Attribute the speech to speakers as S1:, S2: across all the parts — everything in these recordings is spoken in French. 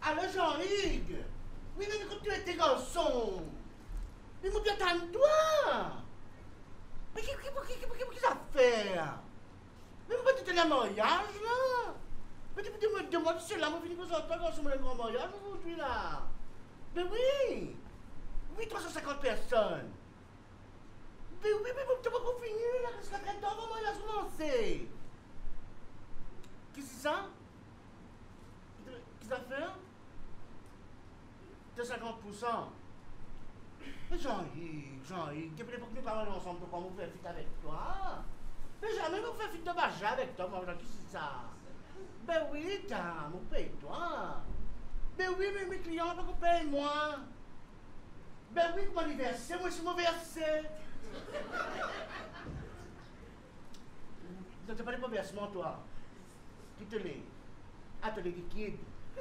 S1: Alors Jean-Hugues, oui, mais quand tu étais garçon, mais mon Dieu, toi. Mais qu'est-ce que ça fait? Mais pourquoi tu es dans le mariage là? Mais tu me demandes si c'est là, moi, je finis pour ça, garçon, mon grand mariage aujourd'hui là. Mais oui, oui, 350 personnes. Mais oui, mais tu vas pas finir là, parce que très tard, mon mariage commencé. Qu'est-ce que c'est ça? Qu'est-ce que ça fait? De 50%. Mais Jean-Yves, depuis l'époque que nous parlons ensemble, comment vous faire fit avec toi? Mais jamais vous faire fit de baja avec toi, moi, qu'est-ce que c'est ça? Ben oui, t'as, mon paye-toi. Ben oui, mais mes clients, pas qu'on paye moi. Ben oui, comment les verser? Moi, c'est mon verser. Tu n'as pas de versement, toi. Qui te l'est? Ah, te l'est liquide.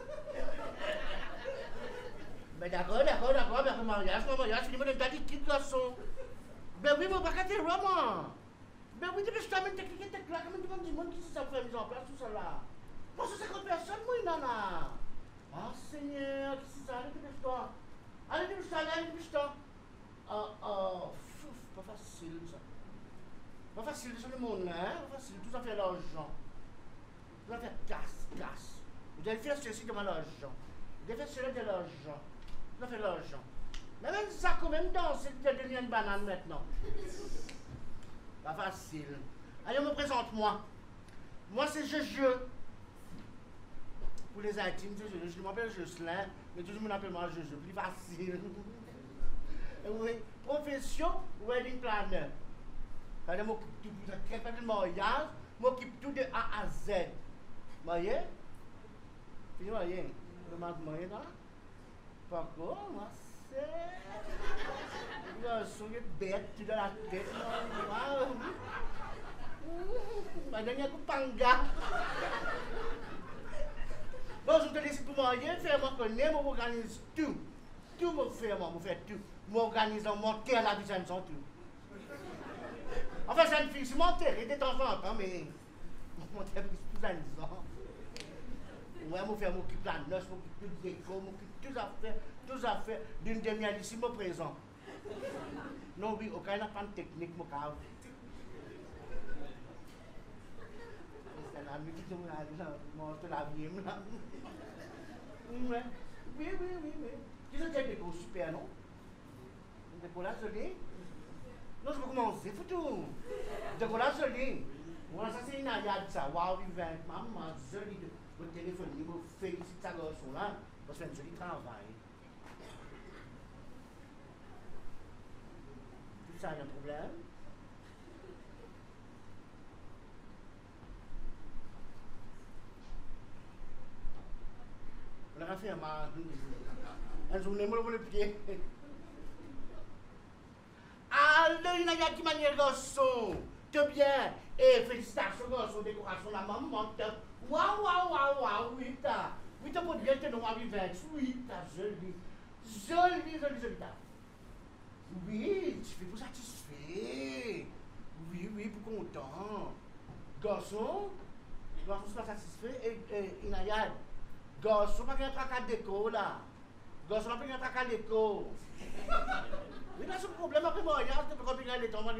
S1: Ben d'accord, mais mon mariage, il me donne ta liquide, garçon. Ben oui, mon paquet est vraiment. Ben oui, depuis que je t'amène technique, t'es là, comment tu me dis, qui ça fait mise en place, tout ça là? Moi, c'est 50 personnes, moi, nana. Ah, Seigneur, qu'est-ce que c'est ça? Allez, dépêche-toi. Allez, dépêche-toi. Oh, pas facile, ça. Pas facile, c'est le monde, hein? Pas facile, tout ça fait l'argent. Tout ça fait casse. Vous allez faire ceci de l'argent. Vous allez faire cela de l'argent. Tout ça fait l'argent. Mais même ça, quand même, danser, tu as donné une banane maintenant. Pas facile. Allez, on me présente-moi. Moi, c'est Jeu. Pour les intimes, je m'appelle Jocelyn, mais tout le monde m'appelle moi Jeu. Plus facile. Oui. Profession, wedding planner. Je m'occupe de mariage, je m'occupe tout de A à Z. Vous voyez? Vous voyez? Vous voyez là? Pas quoi, moi, c'est. Je suis bête, tu dans la tête. Madame, il panga. Bon, je te laisse pour marier, faire-moi connaître, je m'organise tout. Tout me fait, moi, je fais tout. Je m'organise en monter à la vie, ça me sent tout. Enfin, c'est une fille, je m'enterre de temps en temps, mais. Je m'enterre plus à 10 ans. Moi, je m'occupe de la noce, je m'occupe de déco, je m'occupe de toutes les affaires d'une demi-année ici, me présent. Non, oui, aucun n'a pas de technique, mon cave. C'est la musique que je la vie, là. Oui. Tu sais, des gros super, non? Des gros là, joli. Non, je vais commencer, foutu. Des gros là, joli. Moi, ça, c'est une ayade, ça. Waouh, il vient, maman, joli. Le téléphone, il me félicite ça, garçon là. Parce que c'est un joli travail. Tout ça, il y a un problème. On a fait un journée, moi, le pied. Alors, il y a qui manière, garçon. T'es bien. Et félicitations, garçon, décoration, la maman. Waouh, oui, t'as. Oui, t'as pas bien, t'es noir, oui, t'as joli. Joli, t'as. Oui, tu fais pour satisfait. Oui, pour content. Garçon, c'est pas satisfait. Et Inayad, garçon, pas qu'un tracat d'écho là. Garçon, pas qu'un tracat d'écho. Oui, là, c'est le problème après moi. Regarde, quand il y a les temps,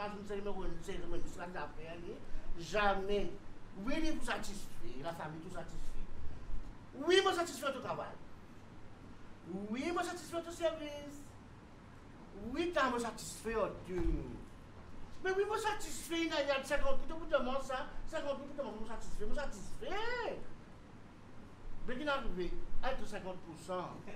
S1: jamais. Oui, il est tout satisfait. La famille tout satisfait. Oui, moi satisfait tout travail. Oui, moi satisfait tout service. Oui, t'as me satisfait tout. Mais oui, moi satisfait, il y a 50 pour te demander ça. 50 pour te demander, moi satisfait. Mais il est arrivé à 50%. C'est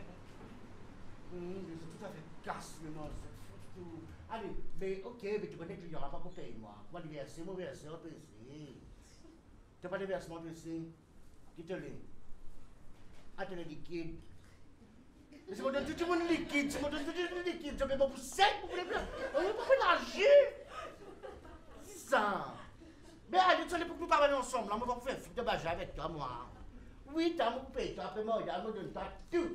S1: tout à fait casse, mais non, c'est tout. Allez, mais ok, mais tu connais qu'il n'y aura pas pour payer moi. Moi, le verser, mon verser, on peut essayer. Tu n'as pas de versement de ici? Qui te l'est? Ah, tu es liquide. Mais c'est mon donne tout le monde liquide, c'est mon donne tout le monde liquide. Je ne vais pas pour sec, pour les blancs. On ne peut pas mélanger. C'est ça. Mais allez, tu allais pour que nous parlions ensemble. Là, on va faire fille de baja avec toi, moi. Oui, t'as mon paye, toi, après moi, regarde, me donne toi tout.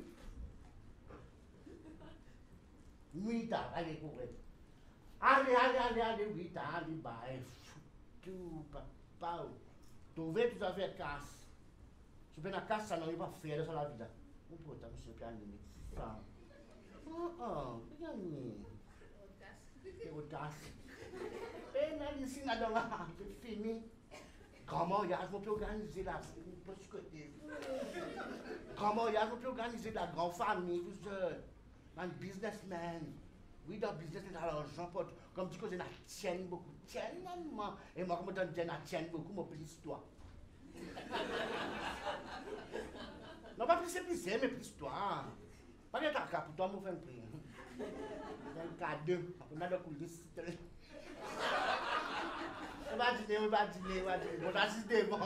S1: Oui, t'as, allez, pour vrai. Allez, oui, t'as, allez, bah, tout, papa. Tu ouvres tout à fait casse. Tu fais la casse, ça n'arrive pas à faire dans la vie. Pourtant, monsieur Gagné, c'est ça. Oh, Gagné. C'est audace. Et là, ici, là, dans la c'est fini. Grand mariage, on peut organiser la côté. Grand mariage, on peut organiser la grande famille, vous êtes un businessman. Oui, dans le business, il y a l'argent, comme tu connais, il tienne beaucoup. Tienne, maman. Et moi, comme je donne, il tienne beaucoup, mon plus toi. Non, pas plus c'est mais plus toi. Pas de ta pour toi, mon frère. C'est un cadeau. On a le coup de cité. On va dîner, on va dîner, on va dîner. On va assister, bon.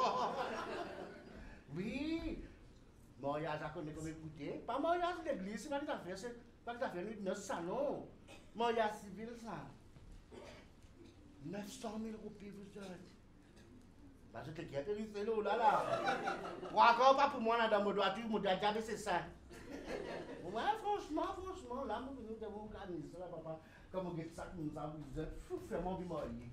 S1: Oui. Mariage à connaître comme écouter. Pas mariage d'église, c'est pas que affaire, c'est pas que affaire notre salon. Mariage civil, ça. 900 000 roupies, vous êtes. Bah, je te dis, c'est là, là. Encore pas pour moi, là, dans mon doigt, mon diable, c'est ça. Ouais, franchement, là, nous devons organiser ça, papa. Comme on dit ça, nous avons vous êtes fou, vraiment du marié.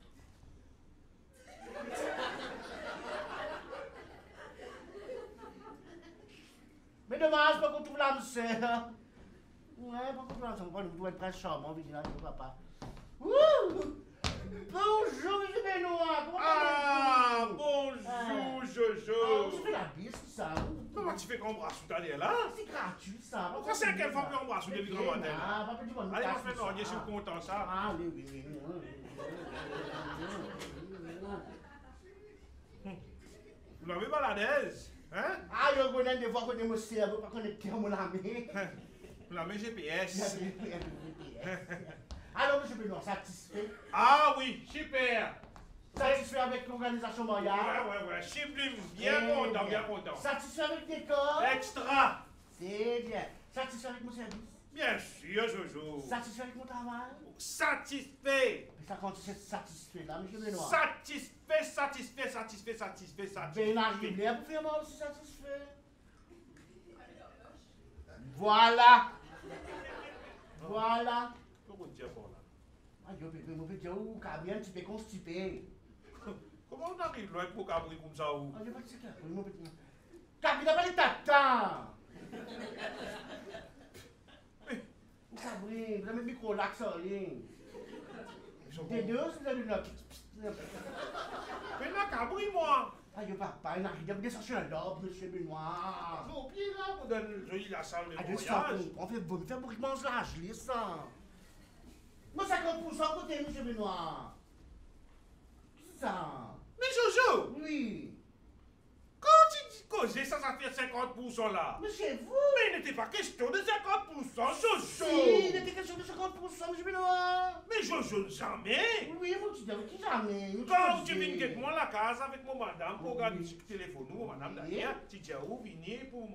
S1: Mais dommage, pas qu'on trouve l'âme sœur. Ouais, pas qu'on trouve l'âme sœur. On doit être très charmant, vigilant, papa. Wouh! Bonjour, M. Benoît.
S2: Ah, bonjour, Jojo.
S1: Tu fais la bise, ça.
S2: Comment tu fais qu'on embrasse tout à l'heure là?
S1: C'est gratuit, ça.
S2: Pourquoi c'est quelle fois qu'on embrasse depuis le grand matin?
S1: Ah, papa, dis-moi,
S2: allez, on fait non, je suis content, ça.
S1: Ah, oui.
S2: Vous n'avez pas la l'aise, hein?
S1: Ah, je connais des fois qu'on est mon cerveau, pas qu'on est qui mon ami.
S2: Vous l'avez GPS.
S1: Alors, M. Benoît, satisfait?
S2: Ah oui, super.
S1: Satisfait avec l'organisation mariale?
S2: Ouais, sublime, bien content, bien content.
S1: Satisfait avec les corps?
S2: Extra.
S1: C'est bien. Satisfait avec mon service?
S2: Bien sûr, Jojo.
S1: Satisfait avec mon travail?
S2: Satisfait.
S1: Mais ça, quand tu es satisfait là, M. Benoît?
S2: Satisfait.
S1: Ben arrivé, vous faites moi aussi satisfait? Voilà.
S2: Comment dire pour là?
S1: Ah, je vais dire où, bien, tu peux constiper.
S2: Comment on arrive là pour cabri comme ça ou?
S1: Ah, je vais te dire, Cabri n'a pas les tatans. Où cabri, vous avez mis micro lax en ligne. Des deux, vous avez une
S2: mais là, cabri, moi.
S1: Ah, je papa, il arrive, il chercher un lobe, M. Benoît.
S2: Non, puis là, vous donne la salle de
S1: Ah, je
S2: voyage.
S1: sens qu'on fait beaucoup de mange là, je lis ça. Moi, 50% côté, M. Benoît. Qui ça?
S2: Mais Jojo,
S1: Oui.
S2: quand tu dis causer, ça fait 50% là.
S1: Mais c'est vous.
S2: Mais il n'était pas question de 50%, Jojo.
S1: Si, il était question de 50%, M. Benoît.
S2: Mais Jojo, jamais.
S1: Oui, moi, tu dis avec qui jamais.
S2: Quand tu viens quitter moi la case avec mon madame pour regarder le téléphone, mon madame derrière, tu dis où venir pour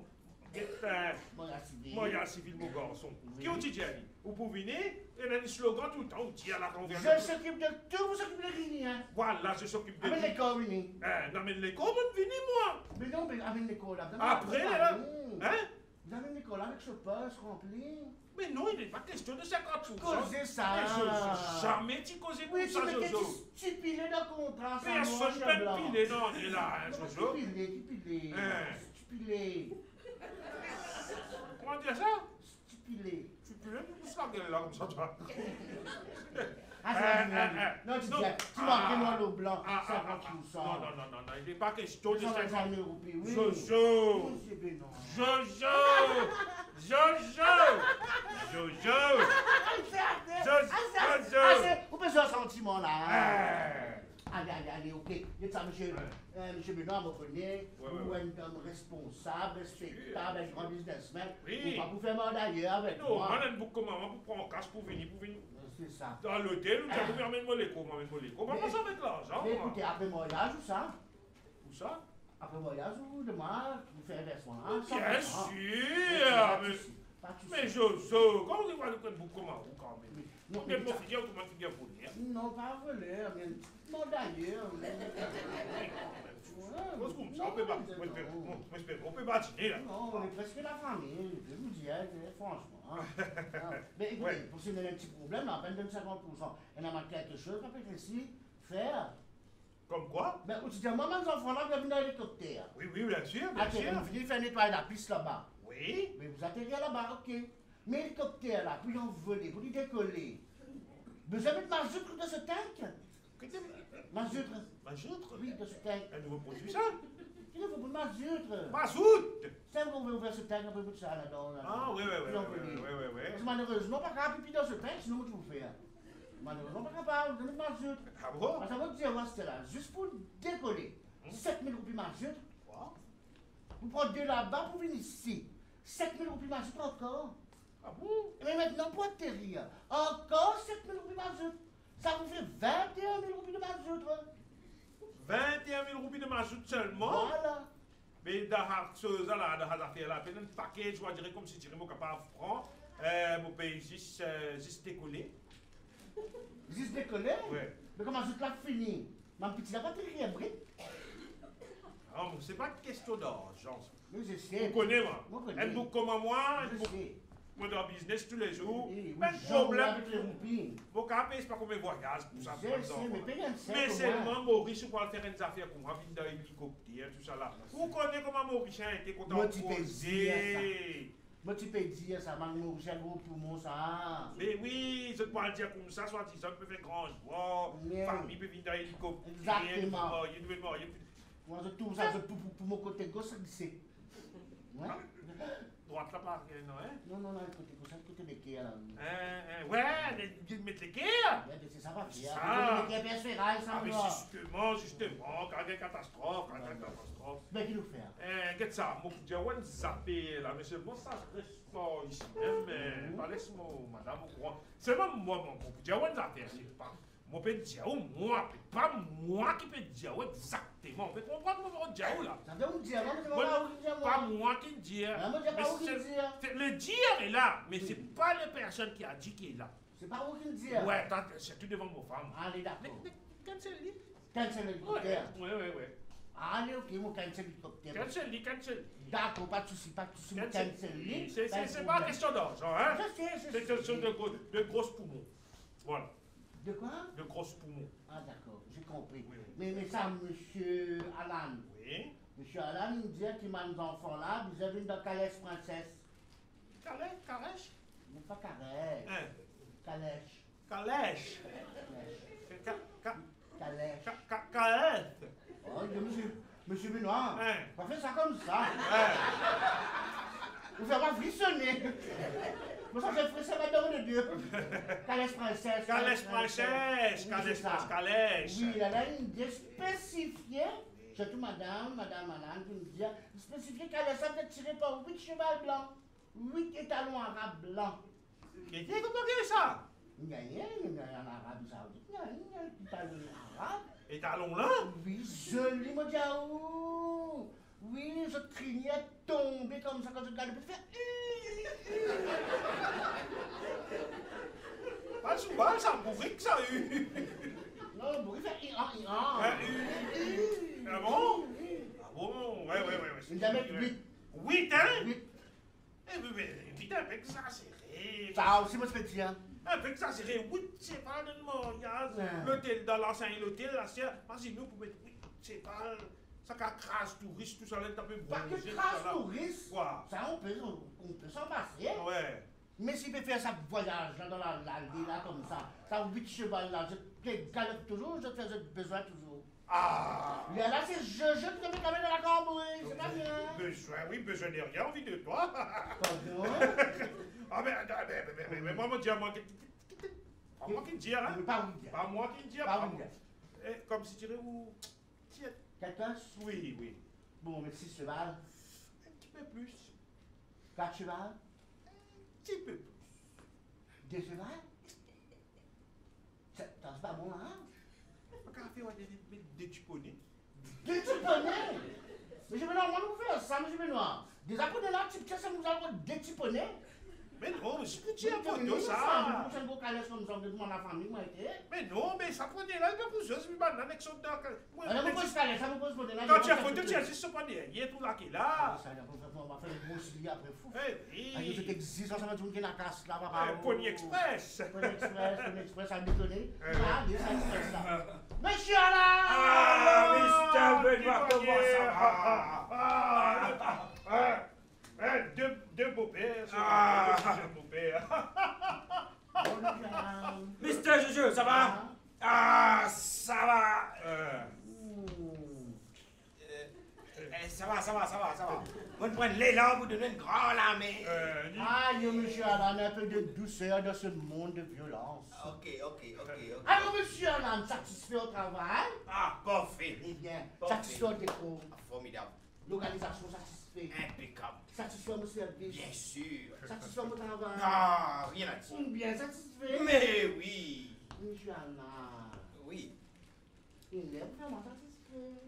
S2: moyen civil, mon garçon. Qui ont-tu dit? Ou pour venir, il y a un slogan tout le temps, on dit à la conversation.
S1: Je s'occupe de tout, vous s'occupez de rien.
S2: Voilà, je s'occupe de
S1: Amène
S2: tout.
S1: l'école, Winnie.
S2: Non, mais l'école, on venir, moi.
S1: Mais non, mais amène l'école là.
S2: Après, là. Hein?
S1: Vous amène l'école avec ce poste rempli.
S2: Mais non, il n'est pas question de 50%.
S1: Causez ça.
S2: Mais Jojo, jamais tu causais pour
S1: Oui,
S2: ça,
S1: tu mettais
S2: Jojo.
S1: tu pilais dans le contrat.
S2: Personne ne peut piler dans les là, hein, Jojo.
S1: Tu pilais. Tu pilais.
S2: Comment dire ça?
S1: Tu pilais.
S2: Tu peux même pousser la gueule là comme ça, toi.
S1: Ah, c'est non, tu dis, tu marques noir au blanc, 50%.
S2: Non, il n'est pas question de 50%.
S1: Oui.
S2: Jojo!
S1: Monsieur Benoît.
S2: Jojo!
S1: Vous pouvez un sentiment là. Allez, ok. Dites ça, monsieur Benoît, vous connaissez, vous êtes un homme responsable, respectable, un grand businessman. Vous pas vous faire mal d'ailleurs avec
S2: non,
S1: moi.
S2: madame, comment vous prendre en cash pour venir.
S1: C'est ça.
S2: Dans l'hôtel, vous pouvez amener mon l'écho, comment ça avec l'argent?
S1: Mais écoutez, après le mariage ou ça?
S2: Où ça?
S1: Après le mariage ou demain, vous faites un versement.
S2: Bien sûr! Mais Jojo, comment vous allez prendre comment vous quand même? Non, mais mon figure, comment figure pour dire?
S1: Non, pas voler, mais non d'ailleurs.
S2: On peut pas dîner là.
S1: Non, on est presque la famille, je vous dis, franchement. Mais écoutez, pour se donner un petit problème, à peine de 50%, il y en a quelque chose qu'on peut ici faire.
S2: Comme quoi?
S1: Ben, tu dis, moi, mes enfants là, bienvenue dans l'hélicoptère.
S2: Oui, oui, bien sûr, bien
S1: Attends,
S2: sûr.
S1: on finit de faire nettoyer la piste là-bas.
S2: Oui.
S1: Mais vous atterrez là-bas, ok. Mais l'hélicoptère là, pour y envoler, pour y décoller. Vous avez de mazout dans ce tank? Mazout.
S2: Mazout?
S1: Oui, dans ce tank.
S2: Un nouveau produit, ça?
S1: Il faut pour le mazout.
S2: Mazout!
S1: C'est qu'on veut ouvrir ce tank, on peut mettre ça là-dedans.
S2: Ah, oui, oui, oui.
S1: Parce que malheureusement, pas capable de pipi dans ce tank, sinon je vous fais. Malheureusement, pas capable de mettre mazout.
S2: Ah bon?
S1: Parce que ça va dire, ouais, c'était là, juste pour décoller. 7000 roupies mazout. Vous prenez de là-bas pour venir ici. 7000 roupies mazout encore.
S2: Ah bon?
S1: Mais maintenant, pour atterrir, encore 7000 roupies mazout. Ça vous fait 21 000 roupies de mazout.
S2: 21 000 roupies de mazout seulement?
S1: Voilà.
S2: Mais dans cette là, dans cette affaire là, un paquet, je dirais comme si je dirais mon capable franc, mon pays juste décollé.
S1: Juste décoller?
S2: Oui.
S1: Mais comment mazout là fini? Ma petite n'a pas tiré un brick.
S2: Non, c'est pas une question d'argent.
S1: Mais je sais.
S2: Vous connaissez, moi.
S1: Moi, je connais.
S2: Un bouc comme moi,
S1: Je sais.
S2: moi dans le business tous les jours.
S1: Oui,
S2: Pas de
S1: oui,
S2: problème.
S1: avec les roupies.
S2: Mon cap, c'est pas comme un voyage pour ça.
S1: Je sais, mais paye un
S2: Mais
S1: cercle,
S2: seulement Maurice pour faire des affaires comme moi, venir dans l'hélicoptère, tout ça là. Vous connaissez comment Maurice a été content
S1: Moi,
S2: de
S1: tu peux
S2: poser.
S1: Moi, tu peux dire ça, Magnus, j'ai un gros poumon, ça.
S2: Mais oui, je peux le dire comme ça, soit disant, peut faire grand joie,
S1: Mais-
S2: famille peut venir dans l'hélicoptère,
S1: Exactement.
S2: il peut mourir.
S1: Moi, je trouve ça, pour mon côté gauche, ça glissé. Ouais?
S2: Droite là, pas non, hein?
S1: Non, non, non, côté gauche, côté des quais, là.
S2: Ouais, mettre les guerres.
S1: Ouais, c'est ça, va faire.
S2: Ça.
S1: Les quais, bien sûr, ça
S2: Ah,
S1: me
S2: mais
S1: va.
S2: justement, quand il y a une catastrophe,
S1: Mais qui nous fait?
S2: Qu'est-ce que ça? Moi, je vais zapper là, mais seulement ça reste pas ici même, mais pas laisse-moi, madame, au courant. C'est même moi, je vais zapper, c'est pas. Moi, je peux dire, moi, pas moi qui peux dire exactement. Vous comprenez moi, je dire là?
S1: Ça veut me dire, moi, je ne sais
S2: Moi,
S1: pas où dire,
S2: pas
S1: moi.
S2: moi qui dis.
S1: Ah, moi, je ne sais pas où
S2: Mais
S1: qu'il dire.
S2: le dire est là, mais c'est pas la personne qui a dit qu'il est là.
S1: C'est pas où qu'il dit.
S2: Ouais, c'est tout devant vos femmes.
S1: Allez, d'accord.
S2: Cancel lui.
S1: Cancel l'hélicoptère.
S2: Ouais.
S1: Allez, ok, moi, cancel l'hélicoptère.
S2: Cancel.
S1: D'accord, pas de souci, pas de souci, moi,
S2: Cancel.
S1: cancel lui.
S2: C'est pas question d'argent, hein?
S1: Je sais.
S2: C'est question de grosses poumons. Voilà,
S1: De quoi?
S2: de grosses poumons.
S1: Ah, d'accord, j'ai compris.
S2: Oui.
S1: Mais ça, monsieur Alan.
S2: Oui.
S1: Monsieur Alan, il me dit qu'il m'a des enfants là, vous avez une dans Calèche Princesse.
S2: Calèche?
S1: Non, pas Calèche.
S2: Hein?
S1: Calèche.
S2: Calèche.
S1: Calèche.
S2: Calèche.
S1: Oh, monsieur Benoît,
S2: Hein?
S1: on va faire ça comme ça. Vous faites pas frissonner. Moi, ça fait frisson madame de Dieu. Calèche Princesse.
S2: Calèche Princesse. Calèche.
S1: Oui, il a une idée spécifiée. Surtout madame Alan, qui me dit, spécifiée Calèche, ça peut être tiré par 8 chevals blancs, 8 étalons arabes blancs.
S2: Et tu comment ça?
S1: Il y a un arabe saoudite, il y a un étalon arabe.
S2: Et talons là?
S1: Oui, joli, mon diaou. Oui, je craignais tomber comme ça quand je regardais. Je fais...
S2: Pas souvent, ça pourrait que ça a eu.
S1: Non, vous fait...
S2: Ah bon? Ah bon? Ouais.
S1: Ils avaient 8.
S2: 8, hein?
S1: 8.
S2: Mais 8 un peu exagéré.
S1: Ça aussi, moi, je fais dire.
S2: Un peu exagéré. 8, c'est pas de mariage.
S1: Ouais.
S2: L'hôtel, dans l'ancien hôtel, là, c'est. Imaginez, pour mettre 8, c'est pas. Ça crasse touriste, tout ça, là, t'as peu
S1: Pas que trace touriste.
S2: Quoi?
S1: Ça, on peut s'en passer.
S2: Ouais.
S1: Mais s'il peut faire ça voyage là, dans l'allée, là, comme ça 8 chevals là, je galère toujours, je fais besoin toujours.
S2: Ah!
S1: Il y a là, c'est je qui te mets quand même dans la cambouille, c'est pas bien.
S2: Besoin de rien, envie de toi.
S1: Pardon?
S2: Ah, mais moi, mon Dieu, moi qui dis, hein?
S1: Pas oui.
S2: Pas moi qui dis,
S1: Pas oui.
S2: comme si tu dirais où. Tiens.
S1: 14?
S2: Oui.
S1: Bon, mais 6 chevals.
S2: Un petit peu plus.
S1: 4 chevals?
S2: Un petit peu plus.
S1: 2 chevals? C'est pas bon, hein?
S2: Pas qu'à faire des tuponés.
S1: Des tiponnés? Mais je vais normalement vous faire ça, monsieur Benoît. Des apprenants là, ça nous a des tiponnés.
S2: Mais non, mais je peux
S1: Tiens,
S2: dire un
S1: pour
S2: photo,
S1: ça.
S2: ça.
S1: Je ne peux pas comme ça devant la famille, moi,
S2: Mais non, mais ça prenait là, il y a plusieurs choses, mais avec son doc.
S1: alors, vous posez ça, vous posez là.
S2: Quand tu as photo, tu as juste ce panier, il y a tout là qui est là.
S1: Ça, on va faire le mot après fou.
S2: Eh
S1: Ah, je
S2: oui.
S1: existe, ça va tourner la casse là, papa.
S2: Pony Express.
S1: Pony Express, ça a déconné.
S2: Eh.
S1: Là, les Express là. Monsieur là!
S3: Ah, Mr. Benoît, comment ça va?
S2: Deux beaux-pères, deux beaux-pères.
S3: Mr. Jojo, ça va? Ah, ça va. Ça va. On prend l'élan pour donner une grande armée.
S1: Ah, monsieur Alan, un peu de douceur dans ce monde de violence.
S3: Ok.
S1: Alors, monsieur Alan, satisfait au travail?
S3: Ah, parfait.
S1: Eh bien,
S3: Parfait.
S1: satisfait au déco.
S3: Formidable.
S1: L'organisation satisfait.
S3: Impeccable.
S1: Satisfait au service.
S3: Bien sûr.
S1: Satisfait au travail.
S3: Ah, rien à dire.
S1: Bien satisfait.
S3: Mais oui.
S1: Monsieur Alan,
S3: Oui.
S1: il est vraiment satisfait.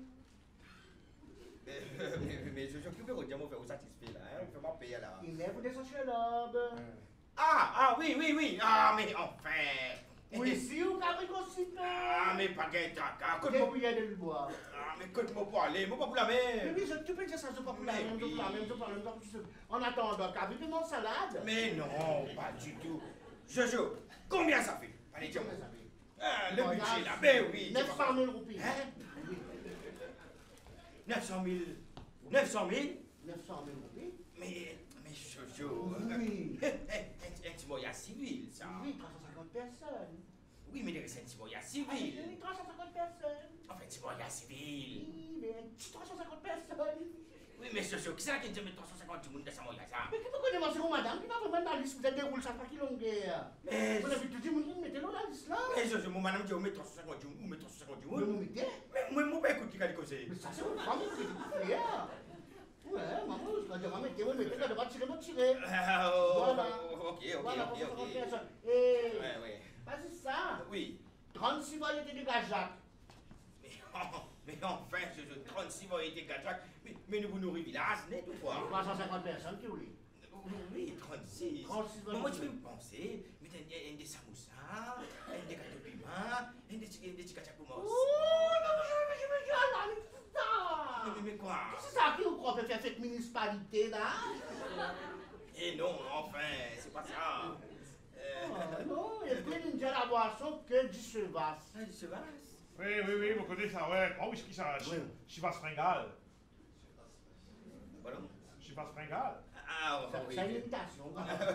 S3: Mais je peux dire, on fait satisfait là. On fait ma paye là.
S1: Il est pour des sociologues.
S3: Ah, oui. Ah, mais enfin.
S1: Oui, si vous avez aussi
S3: Ah, mais pas gain tracas.
S1: Côté bouillant de le bois.
S3: Ah, mais écoute-moi pour aller, moi pas pour la
S1: Mais
S3: mer.
S1: oui, tu peux dire ça, je pas pour la
S3: Mais
S1: même, je
S3: oui.
S1: pas même. En attendant, t'as vu de mon salade?
S3: Mais non, pas du tout. Jojo, combien ça fait? Allez, dis-moi. Ah, le budget là, ben oui.
S1: 900 000 roupies.
S3: Hein?
S1: Oui.
S3: 900 000.
S1: 900 000 roupies?
S3: Mais Jojo.
S1: Oui.
S3: Un petit moyen civil, ça.
S1: Oui, 350 personnes.
S3: Oui, mais c'est un petit moyen
S1: Oui,
S3: civil.
S1: 350 personnes.
S3: Enfin, un petit moyen civil.
S1: Oui, mais un petit 350 personnes.
S3: Oui, mais Jojo, qui c'est qui dit 350 000 de ce moyen ça?
S1: Mais qui peut connaître c'est madame qui va vraiment dans la liste, vous êtes déroulé ça pas qui longueur.
S3: Mais
S1: Vous avez tout dit, vous mettez-le dans la liste là.
S3: Jojo, mon madame dit, on met 350 000, on met 350 000.
S1: Mais vous mettez.
S3: Mais moi, pas écoute qui a dit que c'est.
S1: Mais ça, c'est votre femme qui est frère. Ouais, maman, je vais mettez, vous mettez, quand on va tirer.
S3: Ah,
S1: Voilà.
S3: ok.
S1: Voilà, 350 personnes. Et,
S3: Ouais.
S1: pas ça.
S3: Oui.
S1: 36 variétés de gajac.
S3: Mais enfin, je 36 variétés de gajac. Mais nous nourrir village, n'est-ce pas?
S1: 350 personnes qui voulaient.
S3: Oui, 36.
S1: 36
S3: Moi, tu peux me penser, mais des samoussas, des gâteaux de piment, des petits gajac pour moi.
S1: Oh, non, je me dis, ah, mais c'est ça.
S3: Mais quoi?
S1: C'est ça qui vous croit faire cette municipalité là?
S3: Eh non, enfin, c'est pas ça.
S1: Oh, non, il y a plus d'une la boisson que du chevasse.
S3: Ah, du cheval?
S2: Oui, vous connaissez ça, ouais. Grand whisky, ça. Chivas Fringale.
S3: Pardon?
S2: Chivas Fringale.
S3: Ah, oui.
S1: C'est une imitation.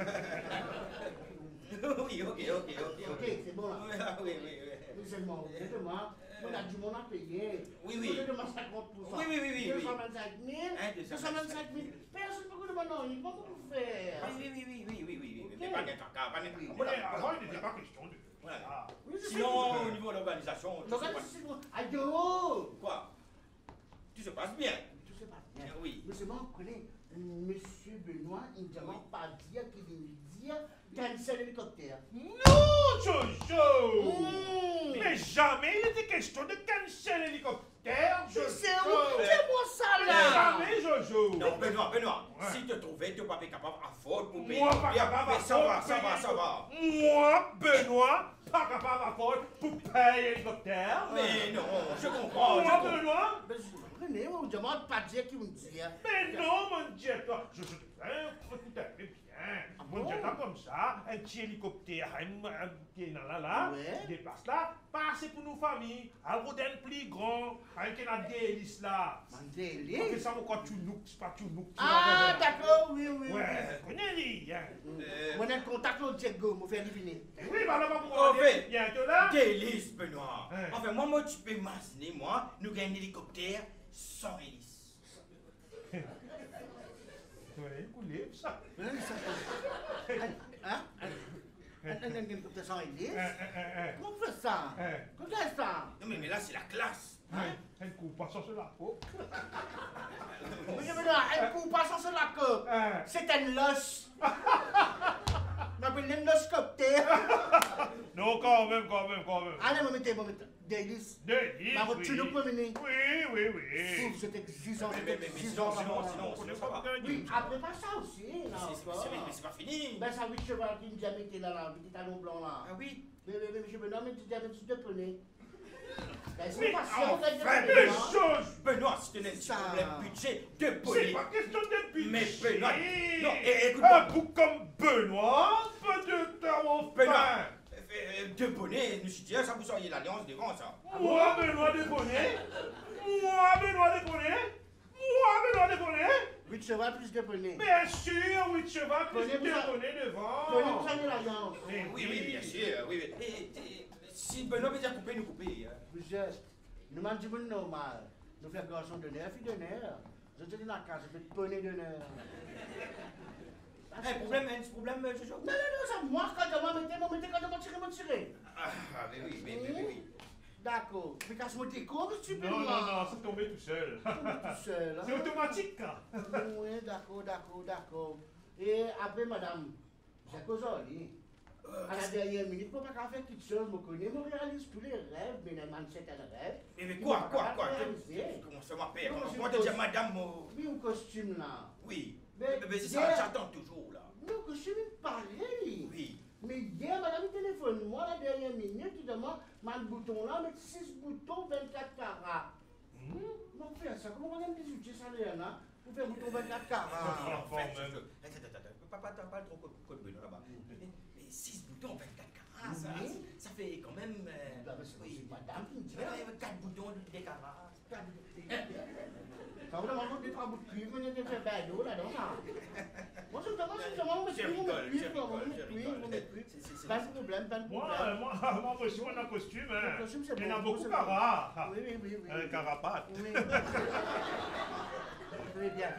S3: Oui, ok.
S1: Ok, c'est bon là.
S3: Oui.
S1: Oui, c'est bon. Exactement. On a du monde à payer.
S3: Oui.
S1: On demande 50%.
S3: Oui.
S1: 225 000. 225 000. Personne ne peut demander non. Comment vous faire?
S3: Oui. Mais pas de tracas, pas de
S2: Mais
S3: tracas.
S2: avant, il n'était pas question de
S3: Voilà.
S2: ça.
S1: Oui, je sais.
S3: Sinon, au niveau de l'organisation, tout se passe.
S1: L'organisation, aïe,
S3: Quoi? Tout se passe bien.
S1: tout se passe bien.
S3: Oui.
S1: Mais c'est bon, on connaît Monsieur Benoît, il ne demande pas dire qu'il veut dire cancel l'hélicoptère.
S2: Non, Jojo!
S1: Mmh.
S2: Mais jamais il était question de cancel l'hélicoptère,
S1: Je
S2: Jojo!
S1: sais où, dis-moi ça là!
S2: Jamais, Jojo!
S3: Non, Benoît,
S2: Ouais.
S3: si tu trouvais, tu n'es pas capable à faute pour payer.
S2: Moi, pas capable à
S3: Mais ça va,
S2: faute
S3: ça
S2: pour
S3: va,
S2: payer.
S3: ça va.
S2: Moi, Benoît, pas capable à faute pour payer l'hélicoptère.
S3: Mais non, je comprends.
S2: Moi, Benoît,
S1: Mais je comprenez, on ne demande pas dire qu'il me dit.
S2: mais non, mon Dieu, toi, je te tout à fait bien. Mon Dieu,
S1: bon?
S2: comme ça, un petit hélicoptère, un petit là,
S1: Ouais.
S2: déplace là, passer pour nos familles, un rodin plus grand, avec un délice là. Parce que
S1: Mandeli.
S2: ça, quoi, tu nous, c'est pas tu nous.
S1: Ah, d'accord, oui.
S2: Ouais, connais-les, hein.
S1: On a un contact avec Diego, on fait venir.
S2: Oui, bah là,
S3: Au fait.
S2: bientôt là.
S3: Délice, Benoît.
S2: Ouais.
S3: Enfin, moi, tu peux m'imaginer, moi, nous gagnons un hélicoptère sans hélice.
S2: Ouais, coulé, ça.
S1: Hein? Un hélicoptère sans hélice?
S2: Hein.
S1: Comment on fait ça? Comment on fait ça?
S3: Non, mais là, c'est la classe.
S2: Un coup, passant sur la peau.
S1: Mais je veux dire, un coup passant sur la queue.
S2: Hein.
S1: C'est un loche. Ma belle l'endoscopter.
S2: Non, quand même.
S1: Allez, me mettez, Délice.
S2: Délice,
S1: Ma voiture nous promener.
S2: Oui.
S1: C'est exigeant,
S3: sinon, ça va.
S1: Oui, après pas ça aussi, là encore.
S3: Mais c'est pas fini.
S1: Ben, ça, oui, cheval qui nous a mis là, petit talon blanc là.
S3: Ah oui.
S1: Mais, monsieur Benoît, mais tu avais de poney. Ben,
S2: Mais
S1: c'est pas
S2: enfin, les choses.
S3: Benoît, si tu n'as pas de problème budget de
S2: C'est
S3: poney.
S2: pas question de budget.
S3: Mais Benoît, non,
S2: Un
S3: écoute-moi.
S2: bouc comme Benoît, peut de temps
S3: Benoît, de poney, nous dit, ça vous seriez l'alliance devant ça.
S2: Moi, Benoît de poney.
S1: Oui, cheval plus de poney.
S2: Bien sûr, oui, cheval, plus
S1: Poney,
S2: de
S1: vous
S2: poney devant.
S1: Poney, vous avez l'alliance.
S3: Oui, bien sûr, oui. Et si Benoît veut dire couper, nous couper.
S1: Monsieur, nous m'en disons normal. Nous faisons garçon d'honneur, fille d'honneur. Je te dis dans la case, je fais poney d'honneur.
S3: Un problème, Jojo?
S1: Non, ça, moi, quand je m'en tirer.
S3: Ah, oui.
S1: D'accord. Mais quand je me dis, comment tu peux
S2: Non, c'est tombé tout seul.
S1: tout seul.
S2: C'est automatique.
S1: Oui, d'accord. Et après, madame, j'ai causé. À la dernière minute, pour pas faire quelque chose, je connais, je réalise tous les rêves, mais les c'est un rêve.
S3: Mais quoi? Comment ça m'appelle? Comment te dire madame?
S1: Oui, un costume là.
S3: Oui.
S1: Mais
S3: c'est ça, j'attends toujours là.
S1: Non, costume pareil.
S3: Oui.
S1: Mais hier, madame téléphone, moi, la dernière minute, il demande, ma bouton là, met 6 boutons, 24 carats. Non, faire ça, comment madame des outils salaires là, pour faire bouton 24 carats?
S3: Papa, t'as pas trop code bleu là-bas. Mais 6 boutons, 24 carats, ça fait quand même.
S1: Oui, madame qui me dit.
S3: 4 boutons, des carats.
S1: Ça vous demande des 3 bouts de cuivre, vous avez fait bado là, non, ça? Moi, je me demande, pas de problème.
S2: Moi, je suis un costume.
S1: Le costume, c'est
S2: Il y en a
S1: bon,
S2: beaucoup
S1: c'est
S2: carats.
S1: Oui.
S2: Carapate.
S1: Oui. Très bien.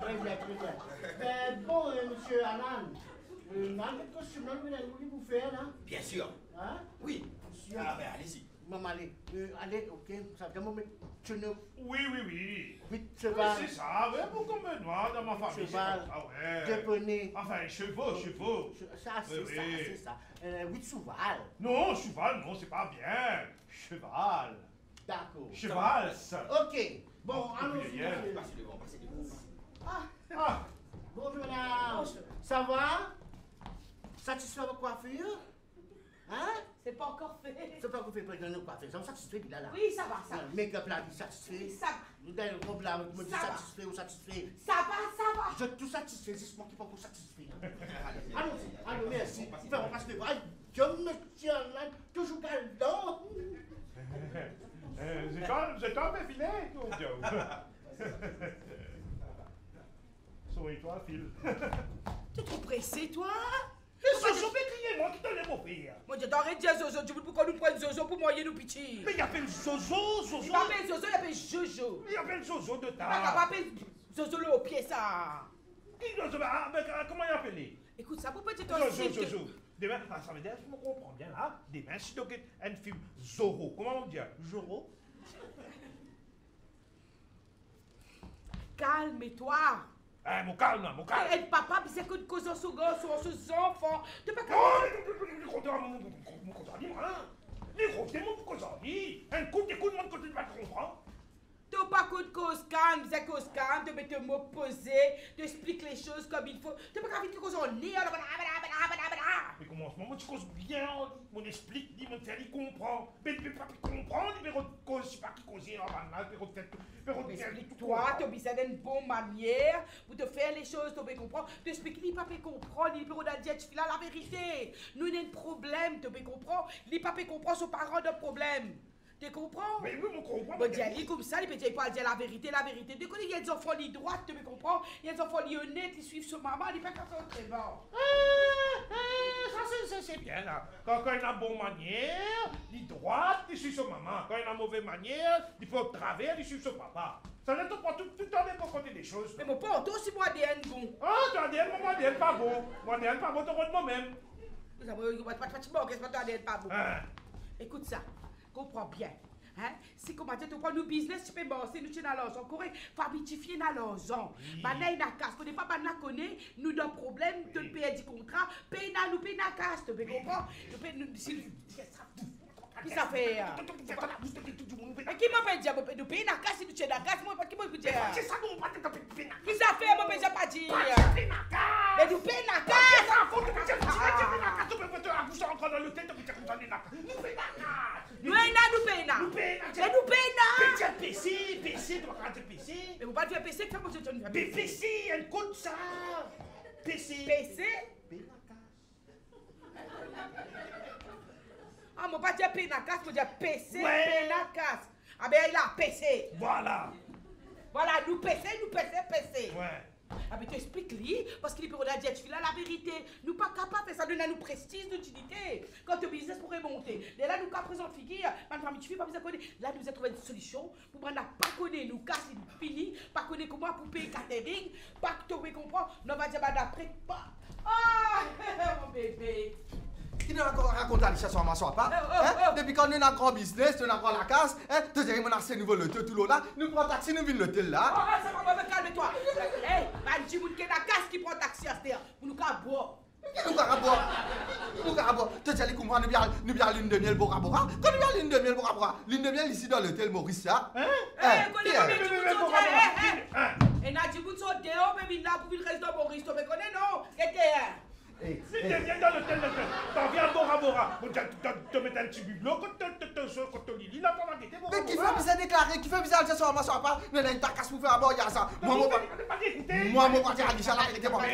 S1: Bon, monsieur Alan, quel costume là, vous allez vous faire là?
S3: Bien sûr.
S1: Hein?
S3: Oui.
S1: Monsieur.
S3: Ah, mais allez-y.
S1: Maman, allez, ok, ça fait un moment, tu ne...
S2: Oui.
S1: Vite, cheval.
S2: C'est ça, ouais, beaucoup comme Benoît dans ma famille.
S1: Cheval.
S2: Ah ouais.
S1: De poney.
S2: Enfin, chevaux.
S1: Ça, c'est ça. 8 cheval.
S2: Non, cheval, non, c'est pas bien. Cheval.
S1: D'accord.
S2: Cheval.
S1: Ok. Bon, allons-y.
S3: Passez devant.
S1: Ah. Bonjour, madame. Ça va? Satisfait de votre coiffure? Hein?
S4: C'est pas encore fait.
S1: C'est pas qu'on fait président de coiffure. Ça me satisfait, là.
S4: Oui, ça va.
S1: Le make-up là, il satisfait.
S4: Ça va.
S1: Vous avez le robe là, vous me dites
S4: Ça va.
S1: satisfait ou satisfait.
S4: Ça va.
S1: Je suis tout satisfait, c'est moi qui peux vous satisfaire. Allons-y, merci. On passe le bras. Je me tiens là, toujours galant.
S2: C'est un peu filet, ton Joe. Souris-toi, Phil.
S4: T'es trop pressé, toi?
S2: Zozo, mais criez moi qui te l'aime offrir.
S4: Moi, je t'arrête de dire Zozo. Tu veux pourquoi nous prendre Zozo pour moyer nous pitié?
S2: Mais il appelle Zozo.
S4: Il m'appelle Zozo, il appelle Jojo.
S2: Il appelle Zozo de
S4: Il
S2: ta.
S4: va appeler Zozo le au pied, ça.
S2: Comment il appelle?
S4: Écoute, ça peut pas être un signe.
S2: Zozo. Demain, ça veut dire, je me comprends bien là. Demain, si tu regardes un film Zorro, comment on dit? Zorro?
S4: Calme-toi.
S2: Mon calme.
S4: Et papa, c'est que de causer sur gosse ou sur ses enfants. Tu pas t'as pas coup de cause calme, c'est cause calme, de mettre m'opposer, d'expliquer les choses comme il faut. Tu pas vite cause en nez,
S2: mais comment en ce moment tu causes bien, on explique, dit, mon frère, il comprend. Mais pas comprendre, mais cause, je sais pas qui cause,
S4: toi, tu as besoin d'une bonne manière pour te faire les choses, tu peux comprendre. Tu expliques, il ne peut pas comprendre, il peut pas dire, tu fais la vérité. Nous, on a un problème, tu peux comprendre. Il ne peut pas comprendre son parent de problème. Tu comprends?
S2: Mais oui, on comprend.
S4: Bon, dis comme ça, il peut pas dire la vérité. Tu connais, il y a des enfants qui droits, tu peux comprendre. Il y a des enfants qui honnêtes, qui suivent son maman, ils ne peuvent pas faire très bon.
S2: Ça, c'est bien là. Quand il a bonne manière, il droite, il suit son maman. Quand il a mauvaise manière, il faut travers, il suit son papa. Ça ne te pas tout le temps pour compter des choses.
S4: Mais mon père, toi aussi, moi, ADN bon.
S2: Ah, tu ADN, moi, ADN pas bon. Moi, ADN pas bon, tu rentres moi-même.
S4: Qu'est-ce que tu ADN pas bon? Écoute ça, comprends bien. Hein? Si comment dire, tu prends nous business, tu peux bosser, nous tu n'as l'argent, correct? Famille, tu fies dans l'argent. Banay n'a casse, qu'on n'est pas banay connaît, nous d'un problème, tu le payes du contrat, paye na nous paye na casse, tu comprends? Tu payes nous, qui ça fait? Mais qui m'a pas dit, nous paye na casse, si tu es na casse, moi, qui m'a dit?
S2: C'est ça, nous, pas de payer.
S4: Qui ça fait, moi, je pas dire? Mais nous paye na casse! Nous paye na. Mais nous paye na.
S2: PC, tu vas dire PC.
S4: Mais vous pas dire PC, que moi je te dis
S2: PC, elle compte ça. PC.
S4: PC? Ah, moi pas dire pénacasse, moi dire PC, pénacasse. Ah ben il a PC.
S2: Voilà.
S4: Voilà, nous PC.
S2: Ouais.
S4: Ah ben tu expliques lui, parce qu'il peut dire tu la vérité. Nous pas capables de faire ça, donner nous prestige, d'utilité. Quand le business pourrait monter. Et là nous qu'à présent figure, ma famille tu fais pas besoin de connaître. Là nous avons trouvé une solution pour prendre pas connaître nous casser nous fini, pas connaître comment pour payer catering, pas que tu comprends. Non va dire d'après pas. Ah mon bébé.
S5: Qui nous raconte à l'histoire ma soeur pas? Depuis quand nous avons un grand business, nous avons la casse, tu dis qu'on a ces nouveaux lots tout là, nous prenons taxi, nous venons l'hôtel là.
S4: Ah, ça va me calme-toi. Hey, tu dis que la casse qui prend taxi à cette heure, pour nous qu'à boire.
S5: Nous avons boire. Tu dis comment nous bien lune de miel pour Rabora? Quand nous bien lune de miel pour Rabora, lune de miel ici dans l'hôtel Maurice là.
S4: Et n'a dit vous sortez, mais il là pour une reste dans Maurice, tu me connais non?
S2: Si tu viens dans l'hôtel, tu viens à Bora Bora. Tu mets un petit bibelot, quand tu lis, là, tu vas guetter.
S5: Mais qui fait bizarre déclarer, qui fait bizarre dire ça, ma soeur pas? Nous avons une casse pour faire à bord, il y a ça. Moi, mon parti à l'issue, la vérité, moi.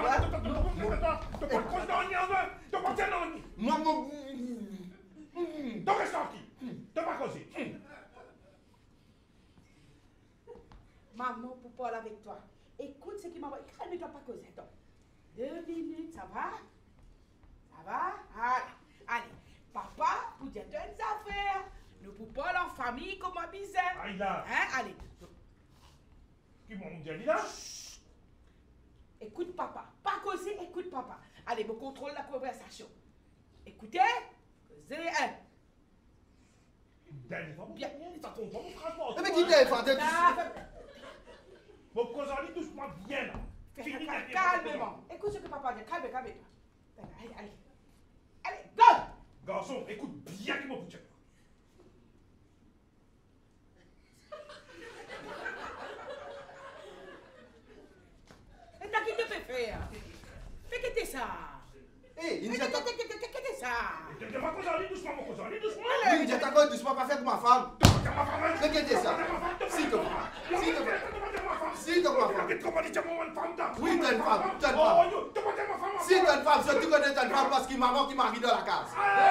S5: Moi, mon.
S2: Tu restes tranquille. Tu vas causer.
S4: Maman, pour parler avec toi. Écoute ce qui m'a dit. Calme-toi, pas causer. 2 minutes, ça va? Ça va? Allez, papa, pour dire des affaires. Nous pouvons parler en famille comme un bizarre.
S2: Aïe là.
S4: Hein? Allez.
S2: Qui m'ont dit là?
S4: Écoute papa. Pas causer, écoute papa. Allez, me contrôle la conversation. Écoutez. Causez. Bien.
S5: Mais qui t'est fait?
S2: Mon cousin, doucement bien là.
S4: Calmement. Écoute ce que papa dit. Calme-toi. Allez, go!
S2: Garçon, écoute bien qui m'a foutu.
S4: Et t'as qui te fait faire? Mais qu'est-ce que c'est ça?
S5: Eh, il nous
S4: Qu'est-ce que c'est ça?
S2: Tu vas causer doucement, mon cousin, doucement.
S5: Il nous dit d'accord doucement, pas faire pour ma femme. Mais qu'est-ce que c'est ça? S'il te plaît. S'il te plaît. S'il te plaît. Oui, t'as une femme. T'as une femme. Si t'as une femme, c'est tout connais t'as une femme parce qu'il maman qui marie dans la case.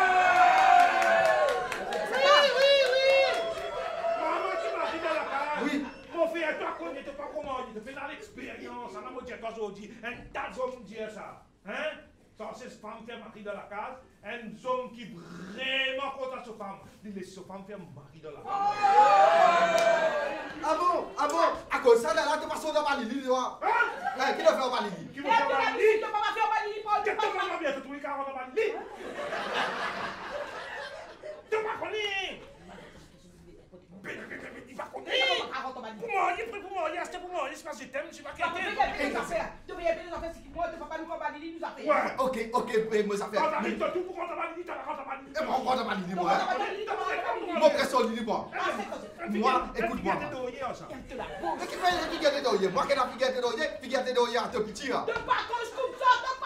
S2: Maman qui marie dans la case.
S5: Oui.
S2: Mon frère, toi, connais pas comment il te fait dans l'expérience. On a mon Dieu aujourd'hui. Un tas d'hommes dire ça. Hein? Ça, c'est cette femme fait mari dans la case. Un homme qui vraiment contre sa femme. Il laisse sa femme faire mari dans la case.
S5: Ah bon? À cause ça, là, tu passes dans ma ligne, tu vois. Hein? Qui l'a fait au Malili?
S2: Qui va faire mari?
S4: Tu vas faire Malili pour
S2: Tu te maman bien, tu trouves qu'il y a un mari? Tu vas connaître. Il va connaître. Pour moi, il est prêt pour moi. Il est acheté pour moi. Il est passé thème. Je vais quitter.
S4: Tu veux y aller dans les affaires, c'est qui moi, tu vas pas nous faire Malili, nous a fait.
S2: Ouais.
S5: Ok, moi ça fait.
S2: Quand t'arrives, tout pour rentrer à Malili, tu vas rentrer à Malili.
S5: Et moi, on prend dans ma ligne, moi. Mon pression, il dit moi. Moi, écoute-moi. Mais qui fait qui gâte d'oyer? Moi, qui n'a pas gâté d'oyer à te petit là.
S4: De pas quand je coupe ça, de